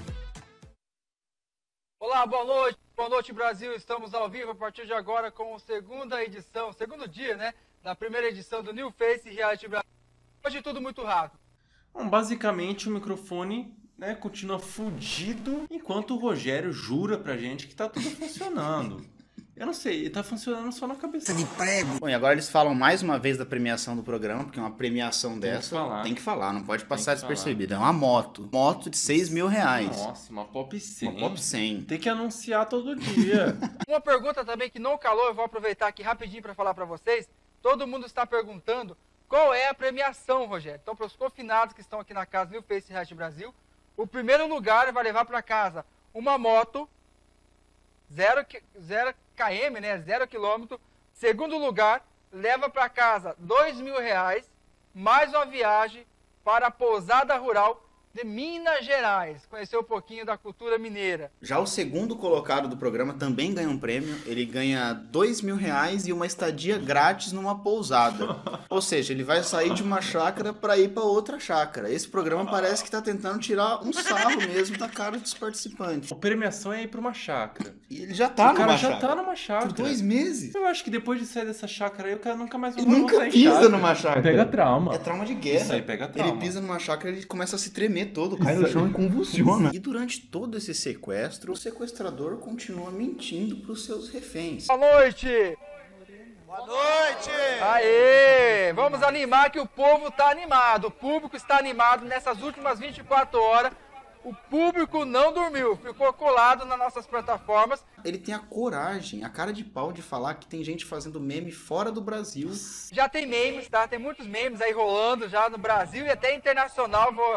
Olá, boa noite, boa noite Brasil, estamos ao vivo a partir de agora com a segunda edição, segundo dia, né, da primeira edição do New Face Reality Brasil. Hoje tudo muito rápido. Bom, basicamente o microfone, né, continua fudido, enquanto o Rogério jura pra gente que tá tudo funcionando. Eu não sei, ele tá funcionando só na cabeça. De prego. Bom, e agora eles falam mais uma vez da premiação do programa, porque uma premiação dessa que falar. tem que falar, não pode passar que despercebida. É uma moto. Moto de seis mil reais. Nossa, uma Pop cem. Uma Pop cem. Tem que anunciar todo dia. Uma pergunta também que não calou, eu vou aproveitar aqui rapidinho para falar para vocês. Todo mundo está perguntando qual é a premiação, Rogério. Então, para os confinados que estão aqui na casa New Face Reality Brasil, o primeiro lugar vai levar para casa uma moto zero quilômetro, né? Zero quilômetro. Segundo lugar, leva para casa dois mil reais, mais uma viagem para a pousada rural de Minas Gerais. Conhecer um pouquinho da cultura mineira. Já o segundo colocado do programa também ganha um prêmio. Ele ganha dois mil reais e uma estadia grátis numa pousada. Ou seja, ele vai sair de uma chácara para ir para outra chácara. Esse programa parece que tá tentando tirar um sarro mesmo da cara dos participantes. A premiação é ir pra uma chácara. E ele já tá o cara numa já chácara. tá numa chácara. Por dois meses. Eu acho que depois de sair dessa chácara aí, o cara nunca mais vai Ele nunca voltar em pisa chácara. numa chácara. Pega trauma. É trauma de guerra. Isso aí pega trauma. Ele pisa numa chácara e ele começa a se tremer todo, cai no chão e convulsiona. E durante todo esse sequestro, o sequestrador continua mentindo pros seus reféns. Boa noite! Boa noite! Aê! Vamos animar que o povo tá animado. O público está animado nessas últimas vinte e quatro horas. O público não dormiu, ficou colado nas nossas plataformas. Ele tem a coragem, a cara de pau de falar que tem gente fazendo meme fora do Brasil. Já tem memes, tá? Tem muitos memes aí rolando já no Brasil e até internacional. Vou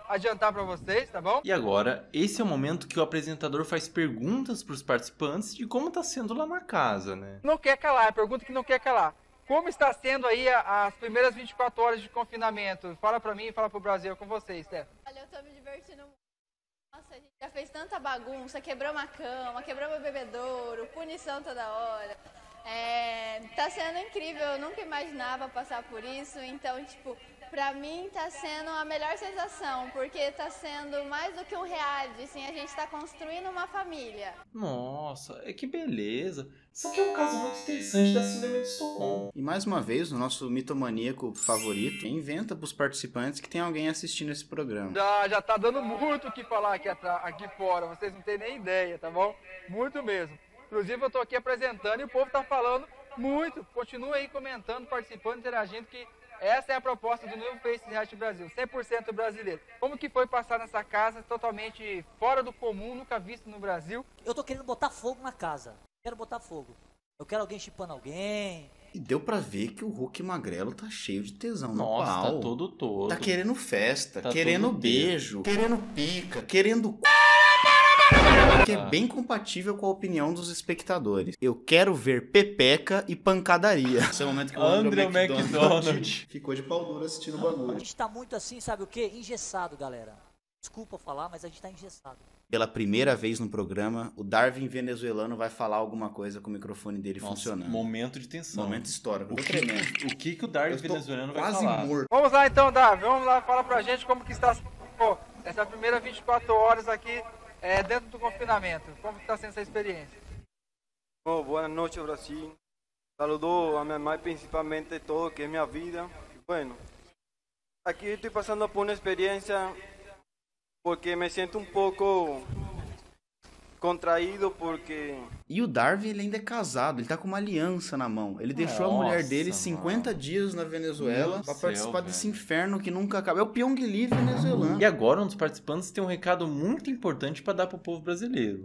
adiantar pra vocês, tá bom? E agora, esse é o momento que o apresentador faz perguntas pros participantes de como tá sendo lá na casa, né? Não quer calar, é a pergunta que não quer calar. Como está sendo aí a, as primeiras vinte e quatro horas de confinamento? Fala pra mim e fala pro Brasil, com vocês, Steph. Olha, eu tô me divertindo muito. Nossa, a gente já fez tanta bagunça, quebrou uma cama, quebrou meu bebedouro, punição toda hora. É, tá sendo incrível, eu nunca imaginava passar por isso, então, tipo, pra mim tá sendo a melhor sensação, porque tá sendo mais do que um reality, assim, a gente tá construindo uma família. Nossa, é que beleza. Isso aqui é um caso muito interessante da Síndrome de Estocolmo. E mais uma vez, o nosso mitomaníaco favorito inventa pros participantes que tem alguém assistindo esse programa. Já, já tá dando muito o que falar aqui, aqui fora, vocês não têm nem ideia, tá bom? Muito mesmo. Inclusive eu tô aqui apresentando e o povo tá falando muito. Continua aí comentando, participando, interagindo, que essa é a proposta do New Face Reality Brasil, cem por cento brasileiro. Como que foi passar nessa casa totalmente fora do comum, nunca visto no Brasil? Eu tô querendo botar fogo na casa. Quero botar fogo. Eu quero alguém chipando alguém. E deu pra ver que o Hulk Magrelo tá cheio de tesão Nossa, no pau. tá todo todo. Tá querendo festa, Tá querendo todo beijo, querendo pica, querendo... Que é bem compatível com a opinião dos espectadores. Eu quero ver pepeca e pancadaria. Esse é o momento que o Andrew, Andrew McDonald, McDonald ficou de pau duro assistindo o bagulho. A gente tá muito assim, sabe o quê? Engessado, galera. Desculpa falar, mas a gente tá engessado. Pela primeira vez no programa, o Darwin venezuelano vai falar alguma coisa com o microfone dele Nossa, funcionando. Momento de tensão. Momento histórico. O Tô que, tremendo. o que, que o Darwin Eu tô venezuelano vai quase falar? morto. Vamos lá então, Darwin, vamos lá, fala pra gente como que está pô, essa primeira vinte e quatro horas aqui é, dentro do confinamento. Como que está sendo essa experiência? Oh, buenas noches, Brasil. Saludo a minha mãe, principalmente, todo que é minha vida. Bueno, aqui estou passando por uma experiência porque me sinto um pouco contraído porque... E o Darwin, ele ainda é casado, ele tá com uma aliança na mão. Ele deixou Nossa, a mulher dele cinquenta mano. dias na Venezuela Meu pra céu, participar velho. desse inferno que nunca acaba. É o Pyong Lee venezuelano. E agora um dos participantes tem um recado muito importante pra dar pro povo brasileiro.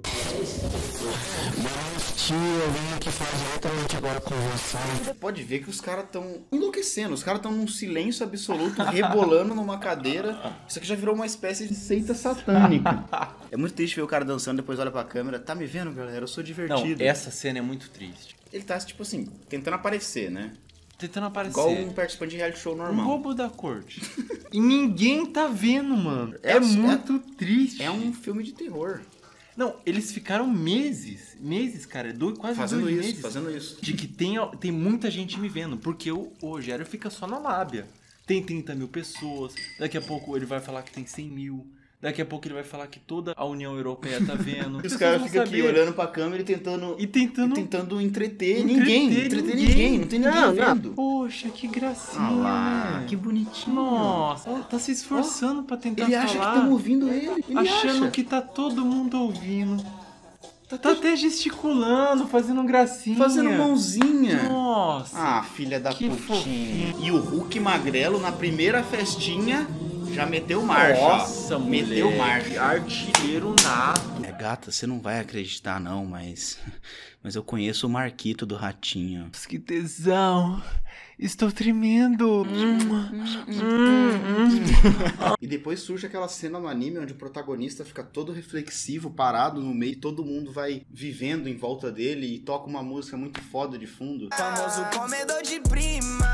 Tio, eu vim aqui falar diretamente agora com você. Você pode ver que os caras tão enlouquecendo. Os caras tão num silêncio absoluto, rebolando numa cadeira. Isso aqui já virou uma espécie de seita satânica. É muito triste ver o cara dançando, depois olha pra câmera. Tá me vendo, galera? Eu sou divertido. Não, essa cena é muito triste. Ele tá, tipo assim, tentando aparecer, né? Tentando aparecer. Igual um participante de reality show normal. Um roubo da corte. E ninguém tá vendo, mano. É, é muito é, triste. É um filme de terror. Não, eles ficaram meses, meses, cara, dois, quase fazendo dois isso, meses. Fazendo isso. De que tem, tem muita gente me vendo, porque o, o Rogério fica só na lábia. Tem trinta mil pessoas, daqui a pouco ele vai falar que tem cem mil. Daqui a pouco ele vai falar que toda a União Europeia tá vendo. Os caras ficam aqui olhando pra câmera e tentando, e tentando, e tentando entreter, entreter ninguém. Entreter ninguém. ninguém. Não tem ninguém não, vendo. Não. Poxa, que gracinha. Ah lá, né? Que bonitinho. Nossa, tá se esforçando oh, pra tentar ele falar. Ele acha que estão ouvindo ele. ele achando acha. que tá todo mundo ouvindo. Tá, tá até gesticulando, fazendo gracinha. Fazendo mãozinha. Nossa. Ah, filha da putinha. E o Hulk Magrelo na primeira festinha... Já meteu marcha. Nossa, meteu moleque, marcha. Artilheiro nato. É, gata, você não vai acreditar não, mas... Mas eu conheço o Marquito do Ratinho. Que tesão. Estou tremendo. Hum, hum, hum. E depois surge aquela cena no anime onde o protagonista fica todo reflexivo, parado no meio, e todo mundo vai vivendo em volta dele e toca uma música muito foda de fundo. Famoso comedor de prima.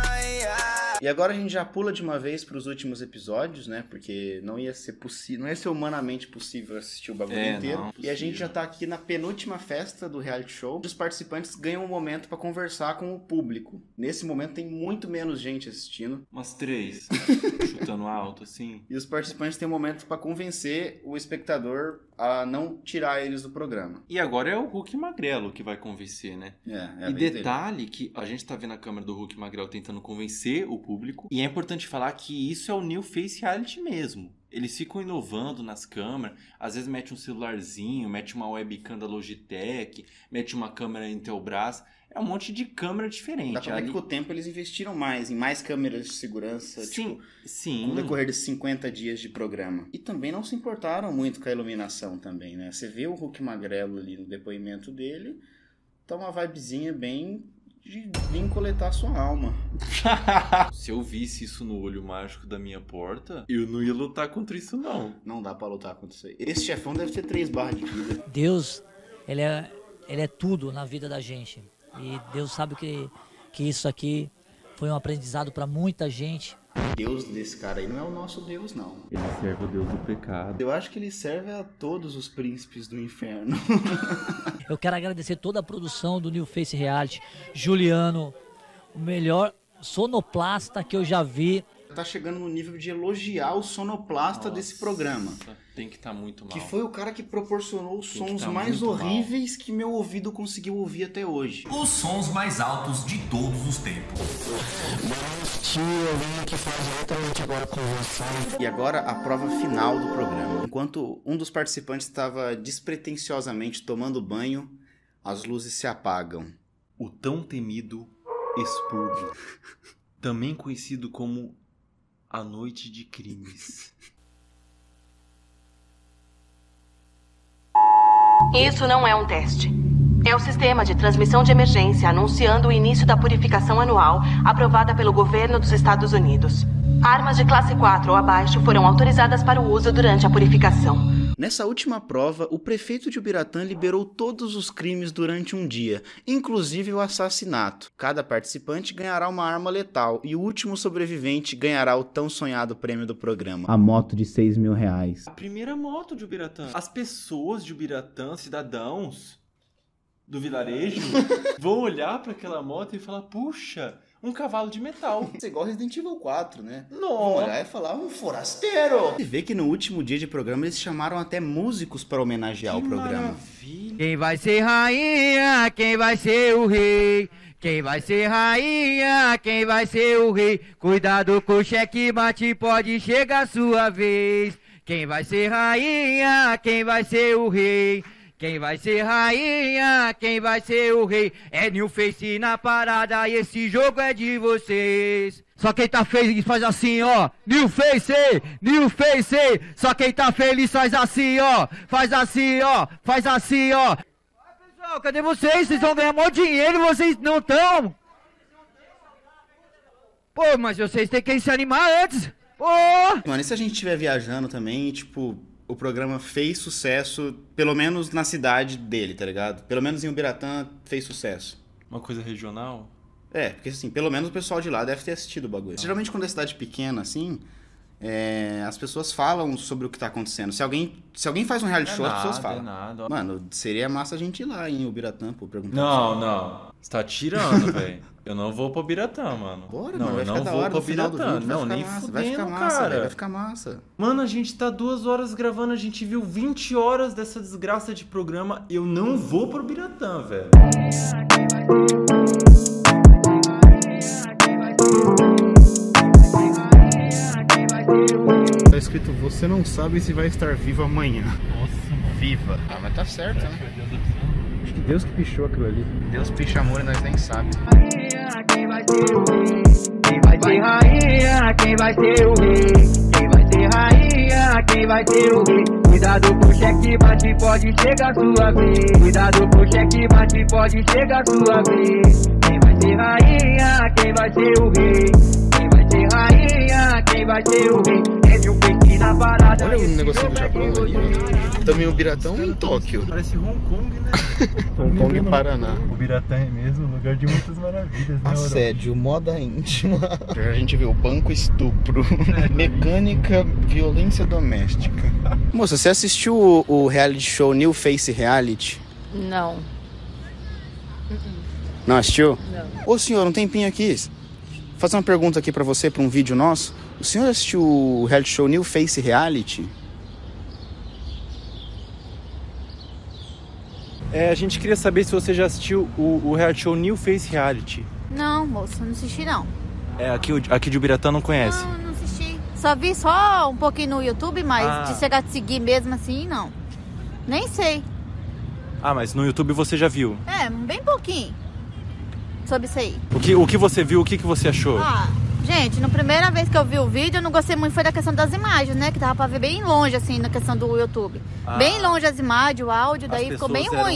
E agora a gente já pula de uma vez pros últimos episódios, né? Porque não ia ser possível, não ia ser humanamente possível assistir o bagulho é, inteiro. Não, e a gente já tá aqui na penúltima festa do reality show. Os participantes ganham um momento pra conversar com o público. Nesse momento tem muito menos gente assistindo. Umas três, chutando alto, assim. E os participantes têm um momento pra convencer o espectador a não tirar eles do programa. E agora é o Hulk Magrelo que vai convencer, né? É, é e detalhe dele. Que a gente tá vendo a câmera do Hulk Magrelo tentando convencer o público. E é importante falar que isso é o New Face Reality mesmo. Eles ficam inovando nas câmeras, às vezes mete um celularzinho, mete uma webcam da Logitech, mete uma câmera Intelbras, é um monte de câmera diferente. Dá pra ver Ali... que com o tempo eles investiram mais, em mais câmeras de segurança, sim, tipo, sim. no decorrer de cinquenta dias de programa. E também não se importaram muito com a iluminação também, né? Você vê o Hulk Magrelo ali no depoimento dele, tá uma vibezinha bem... de vir coletar sua alma. Se eu visse isso no olho mágico da minha porta, eu não ia lutar contra isso, não. Não dá pra lutar contra isso aí. Esse chefão deve ter três barras de vida. Deus, ele é, ele é tudo na vida da gente. E Deus sabe que, que isso aqui foi um aprendizado pra muita gente. Deus desse cara aí não é o nosso Deus, não. Ele serve o Deus do pecado. Eu acho que ele serve a todos os príncipes do inferno. Eu quero agradecer toda a produção do New Face Reality. Juliano, o melhor sonoplasta que eu já vi. Tá chegando no nível de elogiar o sonoplasta Nossa, desse programa. Tem que estar tá muito mal. Que foi o cara que proporcionou os tem sons tá mais horríveis mal. que meu ouvido conseguiu ouvir até hoje. Os sons mais altos de todos os tempos. E agora a prova final do programa. Enquanto um dos participantes estava despretensiosamente tomando banho, as luzes se apagam. O tão temido expurgo, também conhecido como a noite de crimes. Isso não é um teste. É o sistema de transmissão de emergência anunciando o início da purificação anual aprovada pelo governo dos Estados Unidos. Armas de classe quatro ou abaixo foram autorizadas para o uso durante a purificação. Nessa última prova, o prefeito de Ubiratã liberou todos os crimes durante um dia, inclusive o assassinato. Cada participante ganhará uma arma letal e o último sobrevivente ganhará o tão sonhado prêmio do programa. A moto de seis mil reais. A primeira moto de Ubiratã. As pessoas de Ubiratã, cidadãos do vilarejo, vão olhar para aquela moto e falar, puxa, um cavalo de metal. Isso é igual Resident Evil quatro, né? Nossa. Vão olhar e falar, um forasteiro. Você vê que no último dia de programa eles chamaram até músicos para homenagear que o programa. Maravilha. Quem vai ser rainha, quem vai ser o rei? Quem vai ser rainha, quem vai ser o rei? Cuidado com o checkmate, pode chegar a sua vez. Quem vai ser rainha, quem vai ser o rei? Quem vai ser rainha, quem vai ser o rei? É New Face na parada e esse jogo é de vocês. Só quem tá feliz faz assim, ó. New Face, New Face. Só quem tá feliz faz assim, ó. Faz assim, ó. Faz assim, ó. Pessoal, cadê vocês? Vocês vão ganhar muito dinheiro e vocês não estão? Pô, mas vocês têm que se animar antes. Pô! Mano, e se a gente estiver viajando também, tipo... O programa fez sucesso, pelo menos na cidade dele, tá ligado? Pelo menos em Ubiratã fez sucesso. Uma coisa regional? É, porque assim, pelo menos o pessoal de lá deve ter assistido o bagulho. Ah. Geralmente quando é cidade pequena, assim, é, as pessoas falam sobre o que tá acontecendo. Se alguém, se alguém faz um reality é show, nada, as pessoas falam. É nada. Mano, seria massa a gente ir lá em Ubiratã, pô, perguntar. Não, não. Você tá tirando, velho. Eu não vou pro Ubiratã, mano. Bora, não, mano, vai não ficar da vou hora pro no final do Ubiratã. vídeo, Não, vai nem massa, fudendo, vai ficar massa, cara. véio, vai ficar massa. Mano, a gente tá duas horas gravando, a gente viu vinte horas dessa desgraça de programa. Eu não vou pro Ubiratã, velho. Tá escrito, você não sabe se vai estar vivo amanhã. Nossa, viva. Ah, mas tá certo, né? Acho que Deus que pichou aquilo ali. Deus picha amor e nós nem sabemos. Quem vai ser o rei? Quem vai ser rainha? Quem vai ser o rei? Quem vai ser rainha? Quem vai ser o rei? Cuidado com o checkmate, pode chegar a sua vez. Cuidado com o checkmate, pode chegar a sua vez. Quem vai ser rainha? Quem vai ser o rei? Quem vai ser rainha? Quem vai ser o rei? É New Face na parada. Olha o negocinho do Japão ali, ó. Também o Ubiratã em Tóquio. Parece Hong Kong, né? Hong Kong e Paraná. O Ubiratã é mesmo lugar de muitas maravilhas, né? Assédio, moda íntima. A gente viu banco estupro, mecânica, violência doméstica. Moça, você assistiu o, o reality show New Face Reality? Não. Não assistiu? Não. Ô senhor, um tempinho aqui. Vou fazer uma pergunta aqui pra você, pra um vídeo nosso. O senhor assistiu o reality show New Face Reality? É, a gente queria saber se você já assistiu o, o reality show New Face Reality. Não, moça, não assisti não. É, aqui, aqui de Ubiratã não conhece? Não, não assisti. Só vi só um pouquinho no YouTube, mas ah. de chegar a seguir mesmo assim, não. Nem sei. Ah, mas no YouTube você já viu? É, bem pouquinho. Sobre isso aí. O que, o que você viu, o que, que você achou? Ah, gente, na primeira vez que eu vi o vídeo, eu não gostei muito, foi da questão das imagens, né? Que dava pra ver bem longe, assim, na questão do YouTube. Ah. Bem longe as imagens, o áudio, daí ficou bem ruim.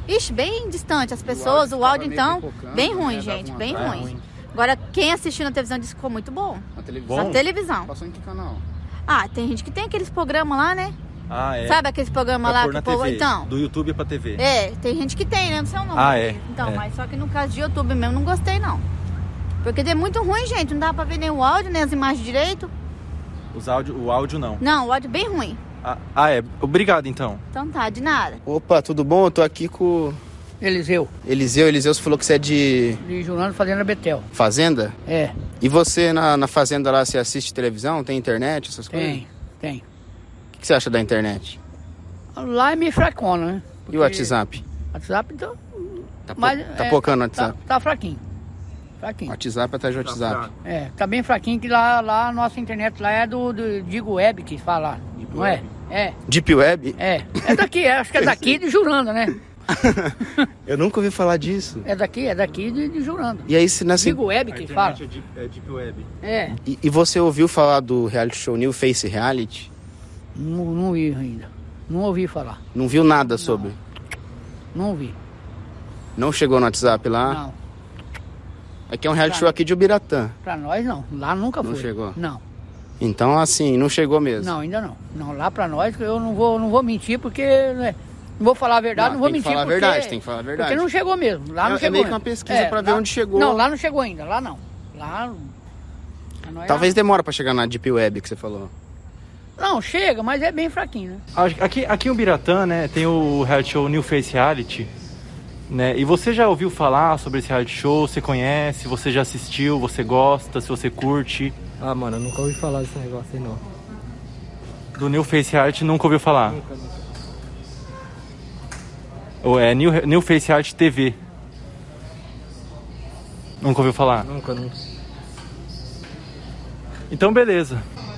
Ixi, bem distante as pessoas, o áudio, então, bem ruim, gente, bem ruim. Agora, quem assistiu na televisão disse que ficou muito bom. Na televisão? Na televisão. Passou em que canal? Ah, tem gente que tem aqueles programas lá, né? Ah, é? Sabe aqueles programas lá que o povo... Então, do YouTube pra T V. é, tem gente que tem, né? Não sei o nome. Ah, é? Então, é. mas só que no caso de YouTube mesmo, não gostei, não. Porque é muito ruim, gente. Não dá pra ver nem o áudio, nem as imagens direito. Os áudio, o áudio não. Não, o áudio é bem ruim. Ah, ah, é. Obrigado, então. Então tá, de nada. Opa, tudo bom? Eu tô aqui com... Eliseu. Eliseu, Eliseu, você falou que você é de... De Jurando Fazenda Betel. Fazenda? É. E você na, na fazenda lá, você assiste televisão? Tem internet, essas coisas? Tem, tem. O que você acha da internet? Lá é meio fracona, né? E o WhatsApp? WhatsApp, então... Tá, po mas, tá é, pocando o tá, WhatsApp? Tá, tá fraquinho. Fraquinho. WhatsApp até de WhatsApp. É, tá bem fraquinho que lá, lá a nossa internet lá é do, do Digo Web que fala, não Web. é? É. Deep Web? É. É daqui, é, acho que é daqui de Juranda, né? Eu nunca ouvi falar disso. É daqui, é daqui de, de Juranda. E aí, se nessa... Digo Web que fala. É deep, é deep Web. É. E, e você ouviu falar do reality show New Face Reality? Não, não vi ainda. Não ouvi falar. Não viu nada sobre? Não ouvi. Não chegou no WhatsApp lá? Não. Aqui é um reality pra, show aqui de Ubiratã. Pra nós não. Lá nunca foi. Não chegou? Não. Então, assim, não chegou mesmo? Não, ainda não. Não, lá pra nós eu não vou, não vou mentir porque... Né, não vou falar a verdade, não, não vou mentir porque... Tem que falar a verdade, tem que falar a verdade. Porque não chegou mesmo. Lá não é, chegou. É meio que mesmo. uma pesquisa é, pra ver lá, onde chegou. Não, lá não chegou ainda. Lá não. Lá... Talvez é... demora pra chegar na Deep Web que você falou. Não, chega, mas é bem fraquinho, né? Aqui, aqui em Ubiratã, né, tem o reality show New Face Reality, né? E você já ouviu falar sobre esse reality show? Você conhece? Você já assistiu? Você gosta? Se você curte? Ah, mano, eu nunca ouvi falar desse negócio aí, não. Do New Face Reality nunca ouviu falar? Nunca, nunca. Ou é New, New Face Reality T V? Nunca ouviu falar? Nunca, nunca. Então, beleza.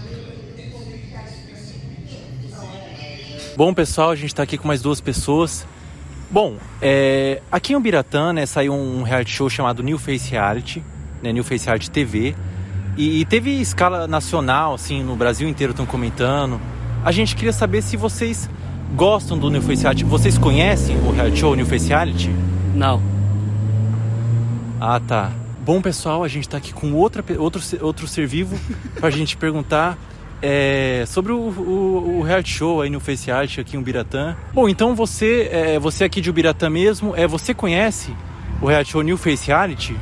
Bom, pessoal, a gente tá aqui com mais duas pessoas. Bom, é, aqui em Ubiratã, né, saiu um reality show chamado New Face Reality, né, New Face Reality T V. E, e teve escala nacional, assim, no Brasil inteiro estão comentando. A gente queria saber se vocês gostam do New Face Reality. Vocês conhecem o reality show New Face Reality? Não. Ah, tá. Bom, pessoal, a gente tá aqui com outra, outro, outro ser vivo pra gente perguntar... É, sobre o, o, o reality show aí no Face Reality aqui em Ubiratã. Bom, então você, é, você aqui de Ubiratã mesmo, é, você conhece o reality show New Face Reality?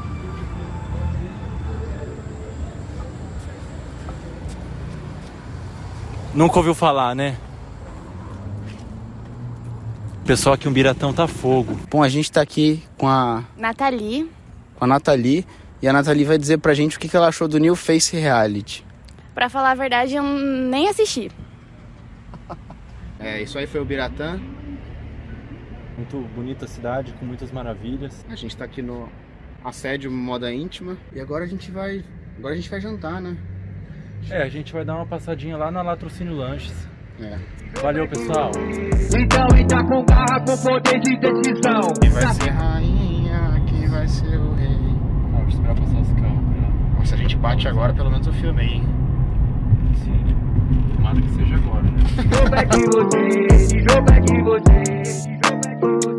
Nunca ouviu falar, né? O pessoal aqui em Ubiratã tá fogo. Bom, a gente tá aqui com a... Nathalie. Com a Nathalie. E a Nathalie vai dizer pra gente o que, que ela achou do New Face Reality. Pra falar a verdade, eu nem assisti. É, isso aí foi o Ubiratã. Muito bonita cidade, com muitas maravilhas. A gente tá aqui no Assédio Moda Íntima. E agora a gente vai... Agora a gente vai jantar, né? É, a gente vai dar uma passadinha lá na Latrocínio Lanches. É. Valeu, pessoal. Então entra com garra, com poder de decisão. Quem vai ser rainha, quem vai ser o rei. Ah, vou esperar passar os carros. Né? Se a gente bate agora, pelo menos o filme aí, hein? Sim. Tomara que seja agora, né? Jogo é de você, jogo é de você, jogo é de você.